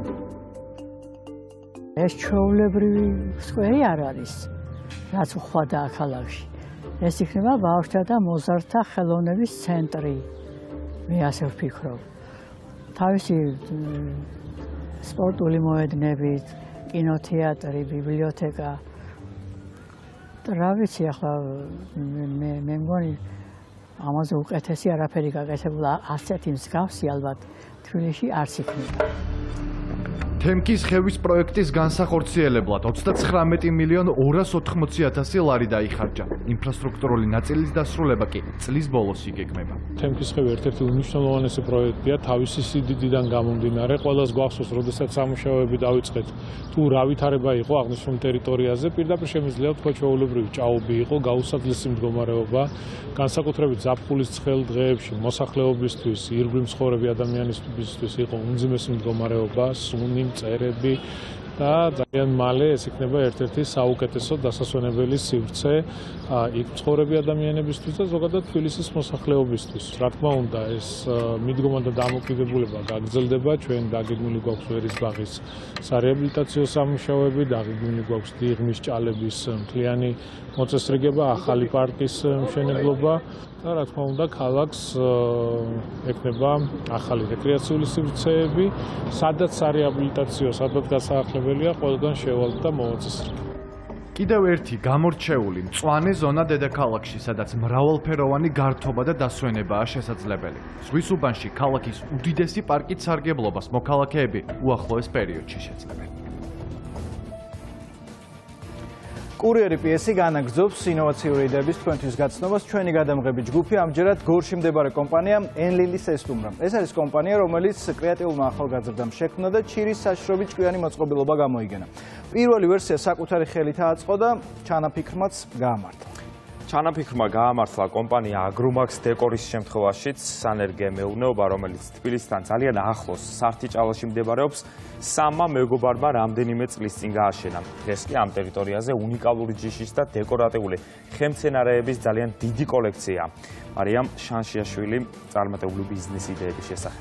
ეს ჩვეულებრივი სკვერი არ არის, რაც უხვადაა ქალაქში. ეს იქნება ბავშვთა და მოზარდთა ხელოვნების ცენტრი. მე ასე ვფიქრობ. თავისი სპორტული მოედნებით, კინოთეატრი, ბიბლიოთეკა. რა ვიცი, ახლა მე მე მგონი ამაზე უკეთესი არაფერი გაკეთებულა, ასეთი მსგავსი ალბათ თბილისში არც იქნება. თემკის ხევის პროექტის განსახორციელებლად ოცდათხრამეტი მილიონ ორას ოთხმოცი ათასი ლარი დაიხარჯა. ინფრასტრუქტურული ნაწილის დასრულება კი წლის ბოლოს იგეგმება. თემკის ხევი ერთ-ერთი უმნიშვნელოვანესი პროექტია თავისი სიდიდიდან გამომდინარე. ყველას გვახსოვს, როდესაც სამუშაოები დაიწყეთ, თუ რა ვითარება იყო აღნიშნულ ტერიტორიაზე, პირდაპირ შემიძლია ვთქვა ჩვეულებრივი ჭაობი იყო, გაუსაძლისი მდგომარეობა, განსაკუთრებით ზაფხულის ცხელ დღეებში მოსახლეობისთვის, ირგვლივ მცხოვრები ადამიანისთვის იყო უმძიმესი მდგომარეობა, სუნი წერები და ძალიან მალე ეს იქნება ერთ-ერთი საუკეთესო დასასვენებელი სივრცე იქ მცხოვრები ადამიანებისთვის და ზოგადად თბილისის მოსახლეობისთვის. რა თქმა უნდა, ეს მიდგომა და დამოკიდებულება გაგრძელდება. ჩვენ დაგეგმილი გვაქვს ვერისბაღის სარეაბილიტაციო სამუშაოები, დაგეგმილი გვაქვს დიღმის ჭალების მთლიანი მოწესრიგება, ახალი პარკის მშენებლობა და რა თქმა უნდა, ქალაქს ექნება ახალი რეკრეაციული სივრცეები, სადაც სარეაბილიტაციო, სადაც გასაახლებელია ყველგან შევალთ და მოვაწესრიგებთ. კიდევ ერთი გამორჩეული მწვანე ზონა დედაქალაქში, სადაც მრავალფეროვანი გართობა და დასვენებაა შესაძლებელი. ზღვის უბანში ქალაქის უდიდესი პარკით სარგებლობას მოქალაქეები უახლოეს პერიოდში შეძლებენ. კურიერი პიესი განაგრძობს ინოვაციური იდეების თქვენთვის გაცნობას. ჩვენი გადამღები ჯგუფი ამჯერად გორში მდებარე კომპანია ენლილის ესტუმრა. ეს არის კომპანია, რომელიც კრეატიულმა ახალგაზრდამ შექმნა და ჩირის საშრობი ჭკვიანი მოწყობილობა გამოიგენა. პირველი ვერსია საკუთარი ხელით აწყო და ჩანაფიქრმაც გაამართლა. ჩანაფიქრმა გაამართლა კომპანია აგრომაქს დეკორის შემთხვევაშიც სანერგე მეურნეობა, რომელიც თბილისთან ძალიან ახლოს სართიჭალაში მდებარეობს, სამმა მეგობარმა რამდენიმე წლის წინ გააშენა. დღეს კი ამ ტერიტორიაზე უნიკალური ჯიშის და დეკორატიული ხემცენარეების ძალიან დიდი კოლექციაა. მარიამ შანშიაშვილი წარმატებული ბიზნეს იდეების შესახებ.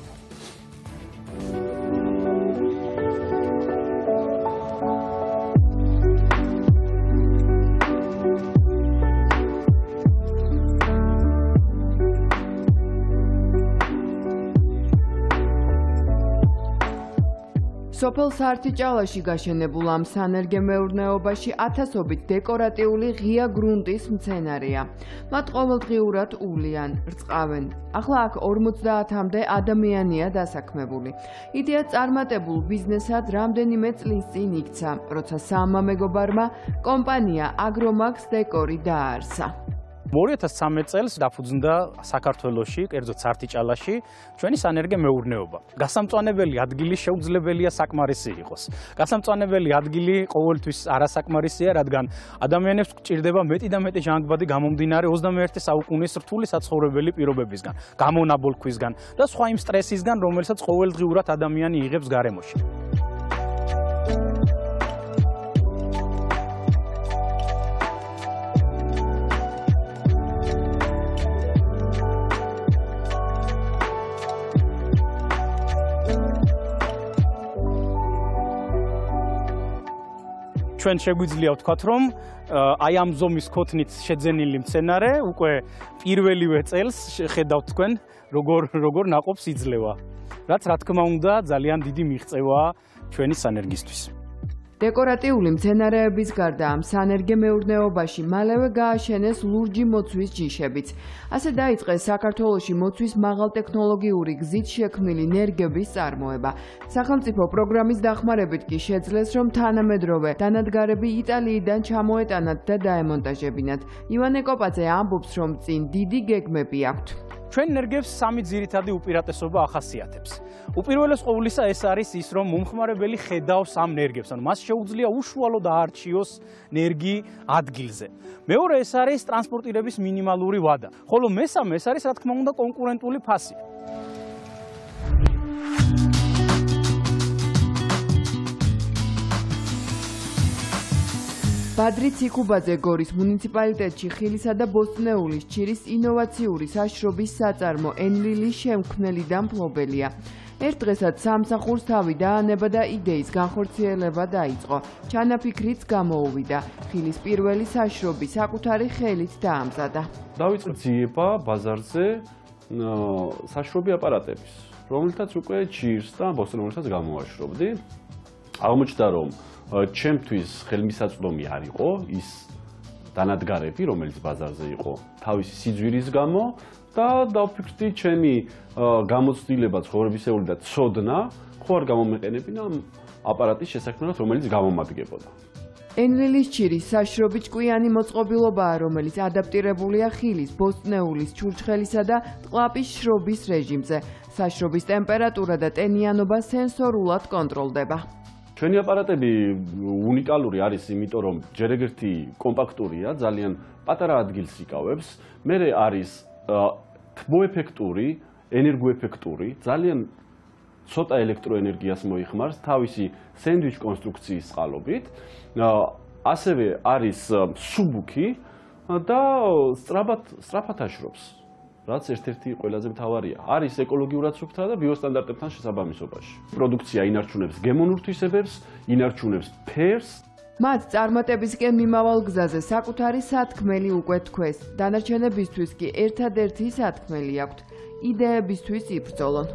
სოფელ სართიჭალაში გაშენებულ ამ სანერგე მეურნეობაში ათასობით დეკორატიული ღია გრუნტის მცენარეა. მათ ყოველდღიურად ულიან, რწყავენ. ახლა აქ ორმოცდაათამდე ადამიანია დასაქმებული. იდეა წარმატებულ ბიზნესად რამდენიმე წლის წინ იქცა, როცა სამმა მეგობარმა კომპანია აგრომაქს დეკორი დააარსა. ორი ათას ცხრამეტ წელს დაფუძნდა საქართველოში, კერძოდ სართიჭალაში, ჩვენი სანერგე მეურნეობა. გასამწვანებელი ადგილი შეუძლებელია საკმარისი იყოს. გასამწვანებელი ადგილი ყოველთვის არასაკმარისია, რადგან ადამიანებს გჭირდება მეტი და მეტი ჟანგბადი გამომდინარე ოცდამეერთე საუკუნის რთული საცხოვრებელი პირობებისგან, გამონაბოლქვისგან და სხვა იმ სტრესისგან, რომელსაც ყოველდღიურად ადამიანი იღებს გარემოში. ჩვენ შეგვიძლია ვთქვათ, რომ აი ამ ზომის ქოთნით შეძენილი მცენარე უკვე პირველივე წელს ხედავთ თქვენ, როგორ როგორ ნაყოფს იძლევა. რაც რა თქმა უნდა ძალიან დიდი მიღწევაა ჩვენი სანერგისთვის. დეკორატიული მცენარეების გარდა ამ სანერგე მეურნეობაში მალევე გააშენეს ლურჯი მოცვის ჯიშებიც. ასე დაიწყეს საქართველოში მოცვის მაღალტექნოლოგიური გზით შექმნილი ნერგების წარმოება. სახელმწიფო პროგრამის დახმარებით კი შეძლეს, რომ თანამედროვე დანადგარები იტალიიდან ჩამოეტანათ და დაემონტაჟებინათ. ივანე კოპაძე ამბობს, რომ წინ დიდი გეგმები აქვთ. ჩვენ ნერგებს სამი ძირითადი უპირატესობა ახასიათებს. უპირველეს ყოვლისა ეს არის ის, რომ მომხმარებელი ხედავს ამ ნერგებს, ანუ მას შეუძლია უშუალოდ აარჩიოს ნერგი ადგილზე. მეორე ეს არის ტრანსპორტირების მინიმალური ვადა, ხოლო მესამე ეს არის, რა თქმა უნდა, კონკურენტული ფასი. ბადრი ციქუბაძე გორის მუნიციპალიტეტში ხილისა და ბოსტნეულის ჭირის ინოვაციური საშრობის საწარმო ენლილის შემქმნელი და მფლობელია. ერთ დღესაც სამსახურს თავი დაანება და იდეის განხორციელება დაიწყო. ჩანაფიქრიც გამოუვიდა. ხილის პირველი საშრობი საკუთარი ხელით დაამზადა. დავიწყე ძიება ბაზარზე საშრობი აპარატების, რომელთაც უკვე ჭირს და ბოსტნეულსაც გამოვაშრობდი. აღმოჩნდა, რომ ჩემთვის ხელმისაწვდომი არ იყო ის დანადგარები, რომელიც ბაზარზე იყო თავისი სიძვირის გამო და დავფიქრდი ჩემი გამოცდილება ცხოვრებისეული და ცოდნა ხო არ გამომეყენებინა ამ აპარატის შესაქმნელად, რომელიც გამომადგებოდა. ენლილის ჭირის საშრობი ჭკვიანი მოწყობილობაა, რომელიც ადაპტირებულია ხილის, ბოსტნეულის, ჩურჩხელისა და ტყლაპის შრობის რეჟიმზე. საშრობის ტემპერატურა და ტენიანობა სენსორულად კონტროლდება. ჩვენი აპარატები უნიკალური არის, იმიტომ რომ ჯერ ეგერთი კომპაქტურია, ძალიან პატარა ადგილს იკავებს, მერე არის თბოეფექტური, ენერგოეფექტური, ძალიან ცოტა ელექტროენერგიას მოიხმარს თავისი სენდვიჩ კონსტრუქციის წყალობით, ასევე არის სუბუქი და სწრაფად სწრაფად აშრობს, რაც ერთ-ერთი ყველაზე მთავარია. არის ეკოლოგიურად სუფთა და ბიოსტანდარტებთან შესაბამისობაში. პროდუქცია ინარჩუნებს გემონურთვისებებს, ინარჩუნებს ფერს. მათ წარმატებისკენ მიმავალ გზაზე საკუთარი სათქმელი უკვე თქვეს. დანარჩენებისთვის კი ერთადერთი სათქმელი აქვთ. იდეებისთვის იბრძოლონ.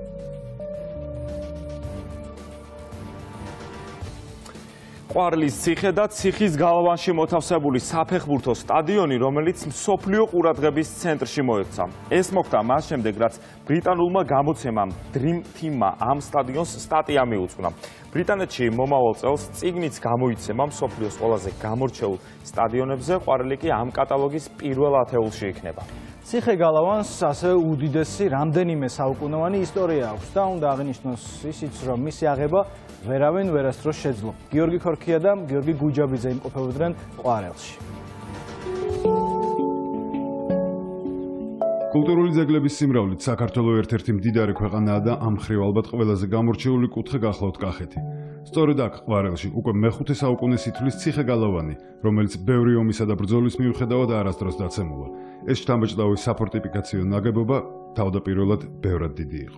ყვარლის ციხე და ციხის გალავანში მოთავსებული საფეხბურთო სტადიონი, რომელიც მსოფლიო ყურადღების ცენტრში მოექცა. ეს მოხდა მას შემდეგ, რაც ბრიტანულმა გამოცემამ Dream Team-მა ამ სტადიონს სტატია მიუძღვნა. ბრიტანეთში მომავალ წელს წიგნიც გამოიცემა მსოფლიოს ყველაზე გამორჩეულ სტადიონებზე, ყვარელი კი ამ კატალოგის პირველ ათეულში იქნება. ციხე გალავანს ასევე უდიდესი რამდენიმე საუკუნოვანი ისტორია აქვს და უნდა აღინიშნოს ისიც, რომ მისი აღება ვერავინ ვერასდროს შეძლო. გიორგი ქორქია და გიორგი გუჯაბიძე იმყოფებოდნენ ყვარელში. კულტურული ძეგლების სიმრავლით საქართველოს ერთ-ერთი მდიდარი ქვეყანაა და ამ მხრივ ალბათ ყველაზე გამორჩეული კუთხე გახლავთ კახეთი. სწორედ აქ ყვარელში უკვე მეხუთე საუკუნეს ითვლის ციხე გალავანი, რომელიც ბევრი ომისა და ბრძოლის მიუხედავად არასდროს დაცემულა. ეს შთამბეჭდავი საფორტიფიკაციო ნაგებობა თავდაპირველად ბევრად დიდი იყო.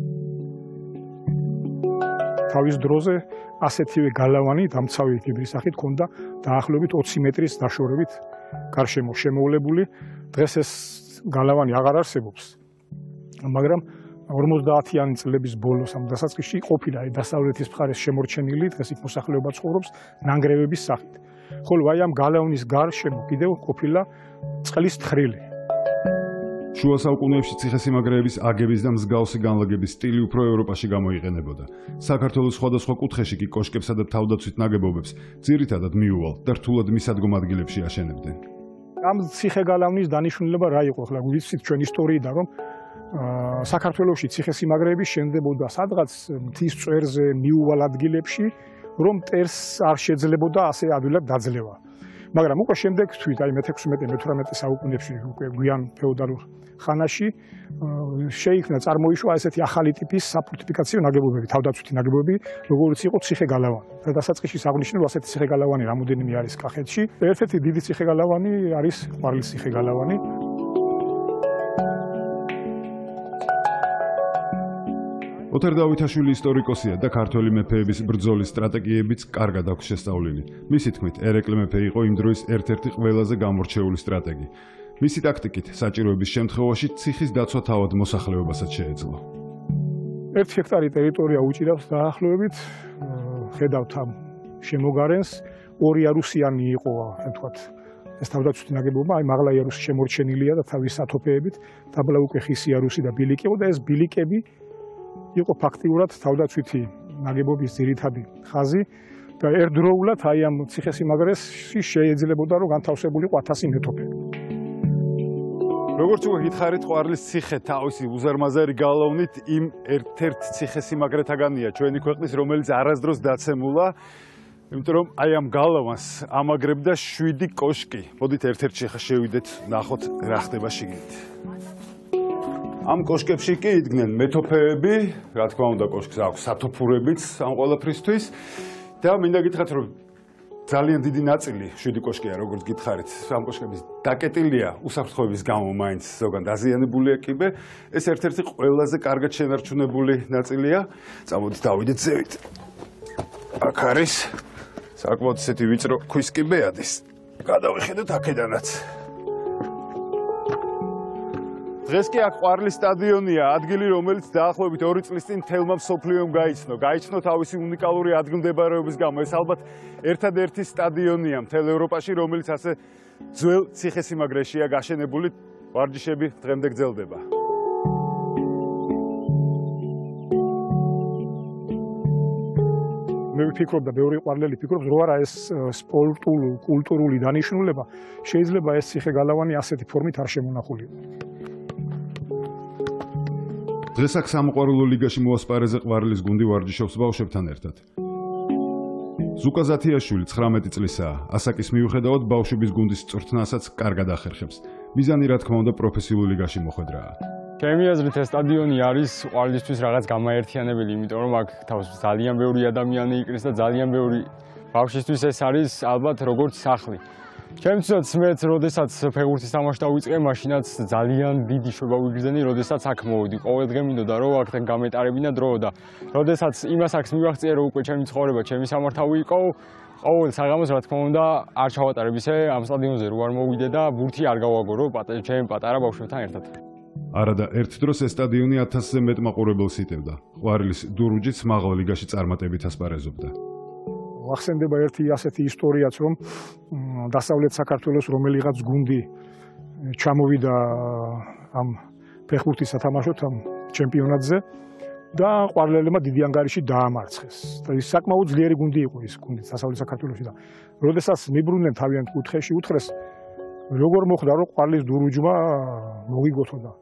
თავის დროზე ასეთივე გალავანი დამცავი ჰიბრის სახით ჰქონდა დაახლოებით ოცი მეტრის დაშორებით გარშემო შემოვლებული. დღეს ეს გალავანი აღარ არსებობს, მაგრამ ორმოცდაათიანი წლების ბოლოს ამ დასაწყისში ყოფილა დასავლეთის მხარეს შემორჩენილი, დღეს იქ მოსახლეობა ცხოვრობს ნანგრევების სახით. ხოლო აი ამ გალავნის გარშემო კიდევ ყოფილა წყლის თხრილი. შუა საუკუნეებში ციხესიმაგრეების აგების და მსგავსი განლაგების სტილი უფრო ევროპაში გამოიყენებოდა. საქართველოს სხვადასხვა კუთხეში კი კოშკებსა და თავდაცვით ნაგებობებს ძირითადად მიუვალ და რთულად მისადგომ ადგილებში აშენებდნენ. ამ ციხე-გალავნის დანიშნულება რა იყო? ახლა ვიცით ჩვენ ისტორიიდან, რომ საქართველოში ციხესიმაგრეები შენდებოდა სადღაც მთის წვერზე მიუვალ ადგილებში, რომ მტერს არ შეძლებოდა ასე ადვილად დაძლევა. მაგრამ უკვე შემდეგ თვით აი მეთექვსმეტე მეთვრამეტე საუკუნეებში უკვე გვიან ფეოდალურ ხანაში შეიქმნა წარმოიშვა ესეთი ახალი ტიპის საფორტიფიკაციო ნაგებობები, თავდაცვითი ნაგებობები, როგორც იყო ციხე-გალავანი. და დასაწყისში აღნიშნულ ასეთი ციხე-გალავანი რამოდენიმე არის კახეთში. ერთ-ერთი დიდი ციხე-გალავანი არის ყვარლის ციხე-გალავანი. ოთარ დავითაშვილი ისტორიკოსია და ქართველი მეფეების ბრძოლის სტრატეგიებიც კარგად აქვს შესწავლილი. მისი თქმით, ერეკლე მეფე იყო იმ დროის ერთ-ერთი ყველაზე გამორჩეული სტრატეგი. მისი ტაქტიკით საჭიროების შემთხვევაში ციხის დაცვა თავად მოსახლეობასაც შეეძლო. ერთი ჰექტარი ტერიტორია უჭირავს დაახლოებით, ხედავთ ამ შემოგარენს, ორი იარუსიანი იყო, ასე ვთქვათ, ეს თავდაცვითი ნაგებობა, აი მაღლა იარუსი შემორჩენილია და თავის სათოფეებით, დაბლა უკვე ხის იარუსი და ბილიკი იყო და ეს ბილიკები იყო ფაქტიურად თავდაცვითი ნაგებობის ძირითადი ხაზი და ერთდროულად აი ამ ციხესიმაგრეში შეიძლებოდა რომ განთავსებულიყო ათასი მეტოქე. როგორც უკვე გითხარით, ყვარლის ციხე თავისი უზარმაზარი გალავნით იმ ერთ-ერთ ციხესიმაგრეთაგანია ჩვენი ქვეყნის, რომელიც არასდროს დაცემულა, იმიტომ რომ აი ამ გალავანს ამაგრებდა შვიდი კოშკი. მოდით ერთ-ერთში შევიდეთ, ნახოთ რა ხდება შიგნით. ამ კოშკებში კი იდგნენ მეტოფეები, რა თქმა უნდა, კოშკს აქვს სათოფურებიც ამ ყველაფრისთვის და მინდა გითხრათ, რომ ძალიან დიდი ნაწილი შვიდი კოშკია, როგორც გითხარით, ამ კოშკების დაკეტილია უსაფრთხოების გამო მაინც ზოგან დაზიანებულია კიბე. ეს ერთ-ერთი ყველაზე კარგად შენარჩუნებული ნაწილია. წამოდით დავიდეთ ზევით. აქ არის საკმაოდ ისეთი ვიწრო ქვის კიბეადის. გადავიხედოთ აქედანაც. დღეს კი აქ ყვარლის სტადიონია, ადგილი, რომელიც დაახლოებით ორი წლის წინ მთელმა მსოფლიომ გაიცნო. გაიცნო თავისი უნიკალური ადგილმდებარეობის გამო. ეს ალბათ ერთადერთი სტადიონია მთელ ევროპაში, რომელიც ასე ძველ ციხესიმაგრეშია გაშენებული. ვარჯიშები დღემდე გრძელდება. მე ვფიქრობ და ბევრი ყვარლელი ფიქრობს, რომ არა ეს სპორტული, კულტურული დანიშნულება შეიძლება ეს ციხე-გალავანი ასეთი ფორმით არ შემონახულიყო. დღეს აქ სამოყვარულო ლიგაში მოასპარეზე ყვარლის გუნდი ვარჯიშობს ბავშვებთან ერთად. ზუკა ზათიაშვილი ცხრამეტი წლისაა. ასაკის მიუხედავად ბავშვების გუნდის წვრთნასაც კარგად ახერხებს. მიზანი რა თქმა უნდა პროფესიულ ლიგაში მოხვედრაა. ჩემი აზრით ეს სტადიონი არის ყვარლისთვის რაღაც გამაერთიანებელი, იმიტომ რომ აქ თავს ძალიან ბევრი ადამიანი იყრის და ძალიან ბევრი ბავშვისთვის ეს არის ალბათ როგორც სახლი. ჩემთვისაც მეც როდესაც ფეხბურთის თამაშს დავიწყე, მაშინაც ძალიან დიდი შვება ვიგრძენი, როდესაც აქ მოვიდი. ყოველ დღე მინდოდა რომ აქ გამეტარებინა დრო და როდესაც იმას აქ მივაღწია რომ უკვე ჩემი ცხოვრება, ჩემი სამართავი იყო, ყოველ საღამოს რა თქმა უნდა არ ჩავატარებ ისე ამ სტადიონზე რო არ მოვიდე და ბურთი არ გავაგორო ჩემი პატარა ბავშვებთან ერთად. არადა ერთ დროს ეს სტადიონი ათასზე მეტ მაყურებელს იტევდა. ყვარლის დურუჯიც მაღალ ლიგაში წარმატებით ასპარეზობდა. ახსენდება ერთი ასეთი ისტორიაც, რომ დასავლეთ საქართველოს რომელიღაც გუნდი ჩამოვიდა ამ ფეხბურთის სათამაშოდ ამ ჩემპიონატზე და ყვარლელებმა დიდი ანგარიში დაამარცხეს. და ის საკმაოდ ძლიერი გუნდი იყო ეს გუნდი დასავლეთ საქართველოში და როდესაც მიბრუნდნენ თავიანთ კუთხეში, უთხრეს როგორ მოხდა რომ ყვარლის დურუჯმა მოგიგოთო და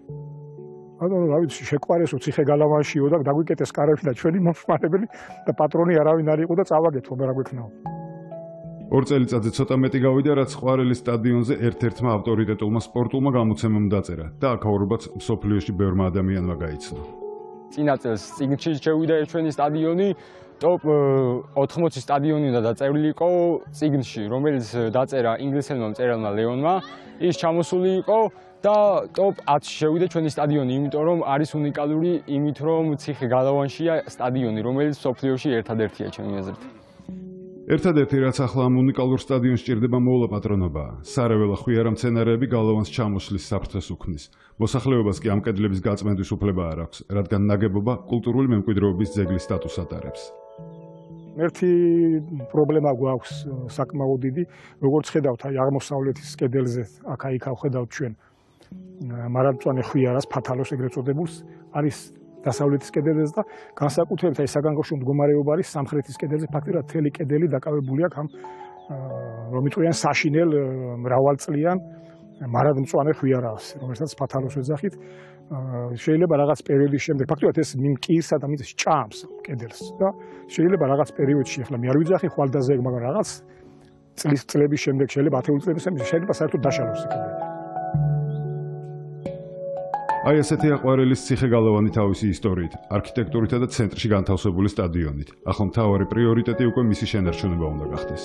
ანუ რა ვიცი შეკვარესო ციხე-გალავანშიო და დაგვიკეტეს კარები და ჩვენი მომხმარებელი და პატრონი არავინ არ იყო და წავაგეთო მე რა გვექნაო. ორ წელიწადზე ცოტა მეტი გავიდა, რაც ყვარელის სტადიონზე ერთ-ერთმა ავტორიტეტულმა სპორტულმა გამოცემამ დაწერა და აქაურობაც მსოფლიოში ბევრმა ადამიანმა გაიცნო. წინა წელს წიგნში შევიდა ეს ჩვენი სტადიონი, ტოპ ოთხმოცი სტადიონი უნდა დაწერილი იყო წიგნში, რომელიც დაწერა ინგლისელმა მწერალმა ლეონმა, ის ჩამოსული იყო და ტოპ ათში შევიდა ჩვენი სტადიონი, იმიტომ რომ არის უნიკალური იმით, რომ ციხე-გალავანშია სტადიონი, რომელიც მსოფლიოში ერთადერთია ჩემი აზრით. ერთადერთი რაც ახლა ამ უნიკალურ სტადიონს სჭირდება მოვლა პატრონობა. სარეველა ხვიარა მცენარეები გალავანს ჩამოშლის საფრთხეს უქმნის. მოსახლეობას კი ამ კედლების გაწმენდის უფლება არ აქვს, რადგან ნაგებობა კულტურული მემკვიდრეობის ძეგლის სტატუსს ატარებს. ერთი პრობლემა გვაქვს საკმაოდ დიდი, როგორც ხედავთ, აი აღმოსავლეთის კედელზე, აქა-იქ ხედავთ ჩვენ მარადმწვანე ხვიარას, ფათალოს ეგრეთ წოდებულს, არის დასავლეთის კედელზე და განსაკუთრებით აი საგანგებო მდგომარეობა არის სამხრეთის კედელზე, ფაქტიურად მთელი კედელი დაკავებული აქვს ამ რომ იტყვიან საშინელ მრავალწლიან მარადმწვანე ხვიარას, რომელსაც ფათალოს ეძახით. შეიძლება რაღაც პერიოდის შემდეგ, ფაქტობრივად ეს მიმკირსა და მის ჭამს კედელს და შეიძლება რაღაც პერიოდში, ახლა მე არ ვიძახი ხვალდაზე, მაგრამ რაღაც წლის წლების შემდეგ შეიძლება ათეული წლების შემდეგ შეიძლება საერთოდ დაშალოს კედელი. აი ესეთი აყვარელის ციხე-გალავანი თავისი ისტორიით, არქიტექტურითა და ცენტრში განთავსებული სტადიონით. ახლა მთავარი პრიორიტეტი უკვე მისი შენარჩუნება უნდა გახდეს.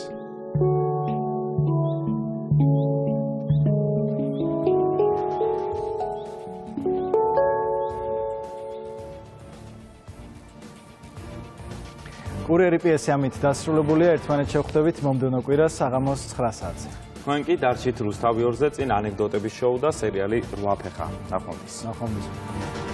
კურიერი პიესი ამით დასრულებულია, ერთმანეთს შევხვდებით მომდევნო კვირას საღამოს ცხრა საათზე. თქვენ კი დარჩით რუსთავი ორზე წინ ანეკდოტების შოუ და სერიალი რვა ფეხა. ნახვამდის. ნახვამდის.